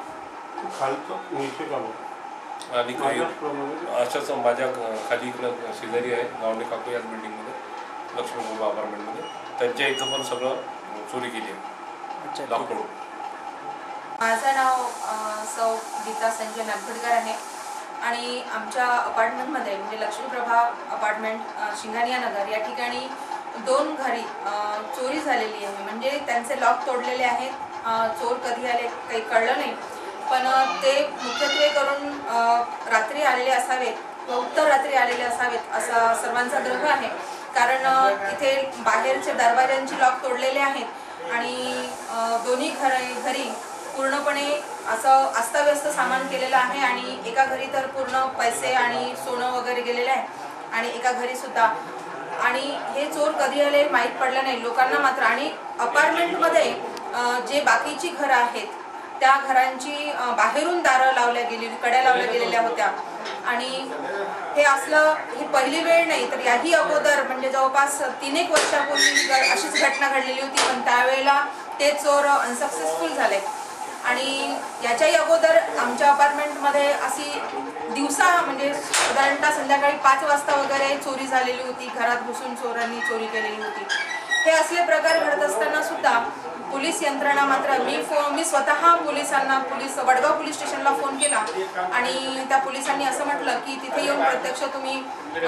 आणि काही अशाच माझ्या खाली इकडं शेजारी आहे गावडे काकू याच बिल्डिंगमध्ये लक्ष्मी बाबा अपार्टमेंटमध्ये, त्यांच्या इथं पण सगळं चोरी केली आहे लॉकडाऊन. माझं नाव सौ गीता संजय नागभडकर आहे आणि आमच्या अपार्टमेंटमध्ये म्हणजे लक्ष्मीप्रभा अपार्टमेंट शिंगानिया नगर या ठिकाणी दोन घरी चोरी झालेली आहे. म्हणजे त्यांचे लॉक तोडलेले आहेत. चोर कधी आले काही कळलं नाही, पण ते मुख्यत्वे करून रात्री आलेले असावेत व उत्तर रात्री आलेले असावेत असा सर्वांचा ग्रह आहे. कारण इथे बाहेरचे दरवाजांची लॉक तोडलेले आहेत आणि दोन्ही घर घरी पूर्णपणे असं अस्ताव्यस्त सामान केलेलं आहे. आणि एका घरी तर पूर्ण पैसे आणि सोनं वगैरे गेलेलं आहे आणि एका घरी सुद्धा. आणि हे चोर कधी आले माहीत पडलं नाही लोकांना मात्र. आणि अपार्टमेंटमध्ये जे बाकीची घरं आहेत त्या घरांची बाहेरून दारं लावल्या गेलेली, कड्या लावल्या गेलेल्या होत्या. आणि हे असलं ही पहिली वेळ नाही, तर याही अगोदर म्हणजे जवळपास तीन एक वर्षापूर्वी अशीच घटना घडलेली होती, पण त्यावेळेला ते चोर अनसक्सेसफुल झाले. आणि याच्याही अगोदर आमच्या अपार्टमेंटमध्ये अशी दिवसा म्हणजे साधारणतः संध्याकाळी पाच वाजता वगैरे चोरी झालेली होती, घरात घुसून चोरांनी चोरी केलेली होती. हे असले प्रकार घडत असताना सुद्धा पोलीस यंत्रणा मात्र मी फो मी स्वतः पोलिसांना पोलीस वडगाव पोलीस स्टेशनला फोन केला आणि त्या पोलिसांनी असं म्हटलं की तिथे येऊन प्रत्यक्ष तुम्ही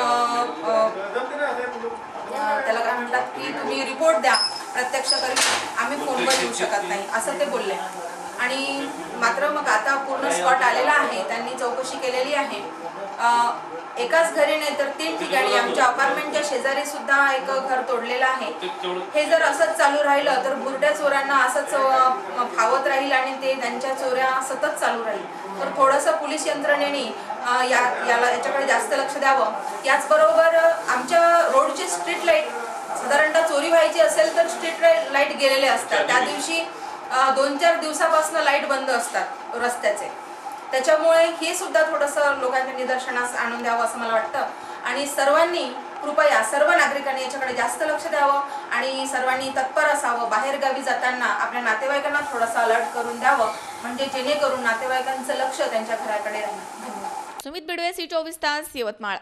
त्याला काय म्हणतात की तुम्ही रिपोर्ट द्या प्रत्यक्ष करून, आम्ही फोनवर येऊ शकत नाही असं ते बोलले. आणि मात्र मग आता पूर्ण स्पॉट आलेला आहे, त्यांनी चौकशी केलेली आहे. एकाच घरी नाही तर तीन ठिकाणी आमच्या अपार्टमेंटच्या शेजारी सुद्धा एक घर तोडलेलं आहे. हे जर असंच चालू राहिलं तर बुरट्या चोरांना असंच फावत राहील आणि ते त्यांच्या चोऱ्या सतत चालू राहील. तर थोडंसं पोलीस यंत्रणेने या याला याच्याकडे जास्त लक्ष द्यावं. याचबरोबर आमच्या रोडचे स्ट्रीट लाईट साधारणतः चोरी व्हायची असेल तर स्ट्रीट लाईट गेलेले असतात. त्या दिवशी दोन चार दिवसापासून लाईट बंद असतात रस्त्याचे. त्याच्यामुळे हे सुद्धा थोडंसं लोकांच्या निदर्शनास आणून द्यावं असं मला वाटतं. आणि सर्वांनी कृपया सर्व नागरिकांनी याच्याकडे जास्त लक्ष द्यावं आणि सर्वांनी तत्पर असावं. बाहेरगावी जाताना आपल्या नातेवाईकांना थोडंसं अलर्ट करून द्यावं म्हणजे जेणेकरून नातेवाईकांचं लक्ष त्यांच्या घराकडे राहील. धन्यवाद. सुमित बिडवे, सी चोवीस तास, यवतमाळ.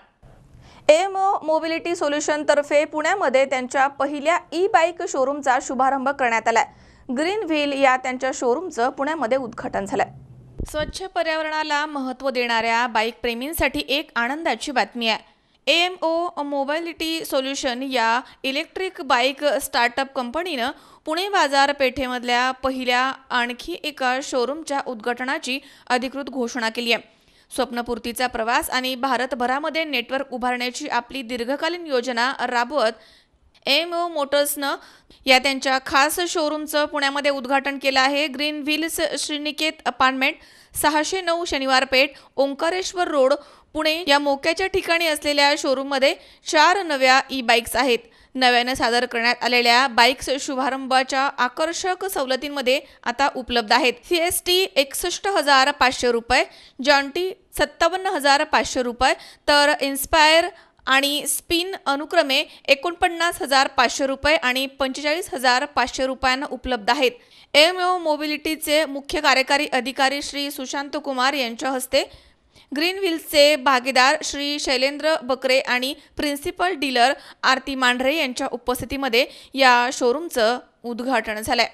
एमओ मोबिलिटी सोल्युशन तर्फे पुण्यामध्ये त्यांच्या पहिल्या ई बाईक शोरूमचा शुभारंभ करण्यात आलाय. ग्रीन व्हील या त्यांच्या शोरूमचं पुण्यामध्ये उद्घाटन झालंय. स्वच्छ पर्यावरणाला महत्त्व देणाऱ्या बाईक प्रेमींसाठी एक आनंदाची बातमी आहे. एमओ मोबिलिटी सोल्युशन या इलेक्ट्रिक बाईक स्टार्टअप कंपनीनं पुणे बाजारपेठेमधल्या पहिल्या आणखी एका शोरूमच्या उद्घाटनाची अधिकृत घोषणा केली आहे. स्वप्नपूर्तीचा प्रवास आणि भारतभरामध्ये नेटवर्क उभारण्याची आपली दीर्घकालीन योजना राबवत एमओ मोटर्सनं या त्यांच्या खास शोरूमचं पुण्यामध्ये उद्घाटन केलं आहे. ग्रीन व्हील्स श्रीनिकेत अपार्टमेंट, सहाशे नऊ शनिवार पेठ, ओंकारेश्वर रोड, पुणे या मोक्याच्या ठिकाणी असलेल्या शोरूममध्ये चार नव्या ई बाईक्स आहेत. नव्यानं सादर करण्यात आलेल्या बाईक्स शुभारंभाच्या आकर्षक सवलतींमध्ये आता उपलब्ध आहेत. सी एस टी एकसष्ट हजार पाचशे रुपये, जॉन्टी सत्तावन्न हजार पाचशे रुपये, तर इन्स्पायर आणि स्पिन अनुक्रमे एकोणपन्नास हजार पाचशे रुपये आणि पंचेचाळीस हजार पाचशे रुपयांना उपलब्ध आहेत. एमओ मोबिलिटीचे मुख्य कार्यकारी अधिकारी श्री सुशांत कुमार यांच्या हस्ते ग्रीन व्हील्सचे भागीदार श्री शैलेंद्र बकरे आणि प्रिन्सिपल डीलर आरती मांढरे यांच्या उपस्थितीमध्ये या शोरूमचं उद्घाटन झालंय.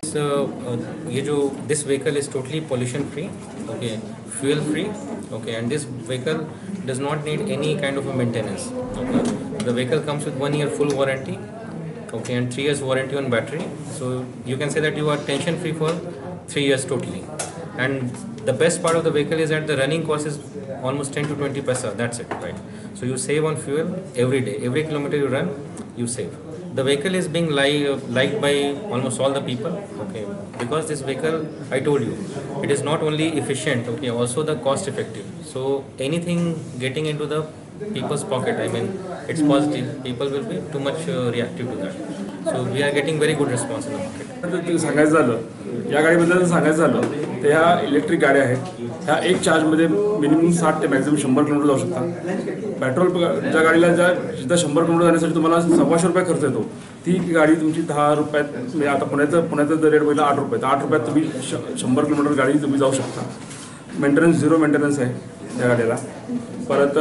ये जो this vehicle is totally pollution free, okay, fuel free, okay, and this vehicle does not need any kind of a maintenance. Okay, the vehicle comes with one year full warranty, okay, and three years warranty on battery, so you can say that you are tension free for three years totally. And the best part of the vehicle is that the running cost is almost ten to twenty paisa, that's it, right? So you save on fuel every day, every kilometer you run you save. The vehicle is being li- liked by almost all the people, okay, because this vehicle, I told you, it is not only efficient, okay, also the cost effective. So anything getting into the people's pocket, I mean, it's positive. People will be too much uh, reactive to that. So we are getting very good response in the market. सांगायचं झालं या गाडीबद्दल सांगायचं झालं तर ह्या electric गाड्या आहेत. ह्या एक चार्जमध्ये मिनिमम साठ ते मॅक्झिमम शंभर किलोमीटर जाऊ शकतात. पेट्रोल ज्या गाडीला ज्या जिथं शंभर किलोमीटर जाण्यासाठी तुम्हाला सव्वाशे रुपये खर्च येतो, ती गाडी तुमची दहा रुपयात, म्हणजे आता पुण्याचं पुण्याचा रेट बघितला आठ रुपये, तर आठ रुपयात तुम्ही श शंभर किलोमीटर गाडी तुम्ही जाऊ शकता. मेंटेनन्स झिरो मेंटेनन्स आहे त्या गाडीला. परत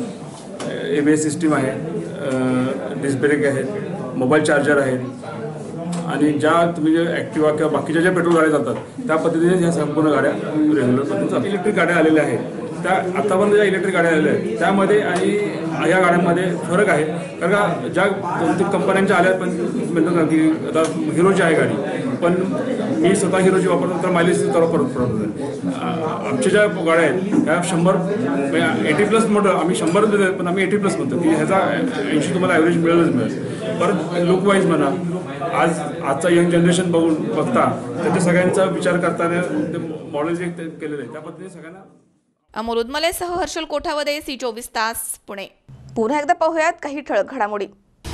ए बी एस सिस्टीम आहे, डिस्क ब्रेक आहेत, मोबाईल चार्जर आहेत, आणि ज्या तुम्ही जे ॲक्टिवा किंवा बाकीच्या ज्या पेट्रोल गाड्या चालतात त्या पद्धतीने ह्या संपूर्ण गाड्या रेग्युलर पद्धतीने चालतात. इलेक्ट्रिक गाड्या आलेल्या आहेत, त्या आत्तापर्यंत ज्या इलेक्ट्रिक गाड्या आलेल्या आहेत त्यामध्ये आणि ह्या गाड्यांमध्ये फरक आहे. कारण का ज्या दोन तीन कंपन्यांच्या आल्या, पण म्हणतात ना की आता हिरोची आहे गाडी, पण मी स्वतः हिरोची वापरतो तर मायलेज तर परत पडत. आमच्या ज्या गाड्या आहेत ह्या शंभर एटी प्लस मोठं आम्ही शंभर पण आम्ही एटी प्लस म्हणतो की ह्याचा ऐंशी तुम्हाला ॲव्हरेज मिळेलच मिळेल. परत लुकवाईज म्हणा, आज आजचा यंग जनरेशन बघून बघता त्याच्या सगळ्यांचा विचार करताना ते मॉडेल जे केलेलं आहे त्या पद्धतीने सगळ्यांना. अमोल उदमलेसह हर्षल कोठावदे, सी चोवीस तास, पुणे. पुन्हा एकदा पाहूयात काही ठळक घडामोडी.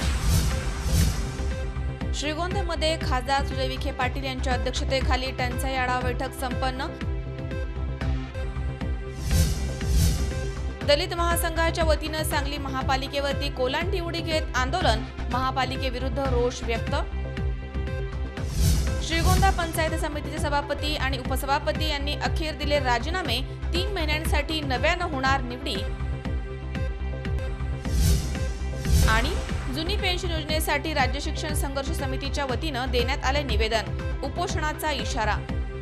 श्रीगोंद्यामध्ये खासदार सुजय विखे पाटील यांच्या अध्यक्षतेखाली टंचाई आढावा बैठक संपन्न. दलित महासंघाच्या वतीनं सांगली महापालिकेवरती कोलांटी उडी घेत आंदोलन, महापालिकेविरुद्ध रोष व्यक्त. श्रीगोंदा पंचायत समितीचे सभापती आणि उपसभापती यांनी अखेर दिले राजीनामे, तीन महिन्यांसाठी नव्यानं होणार निवडी. आणि जुनी पेन्शन योजनेसाठी राज्य शिक्षण संघर्ष समितीच्या वतीनं देण्यात आले निवेदन, उपोषणाचा इशारा.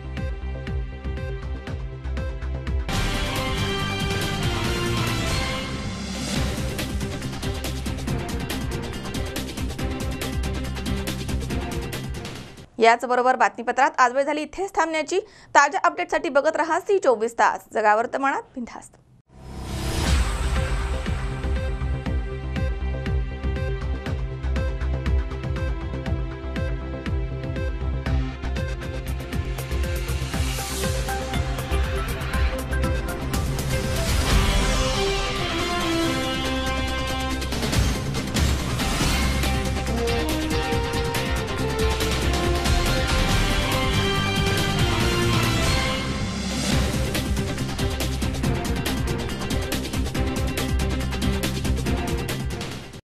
याचबरोबर बातमीपत्रात आज वेळ झाली इथेच थांबण्याची. ताज्या अपडेटसाठी बघत रहा सी चोवीस तास, जगावर वर्तमानात बिनधास्त.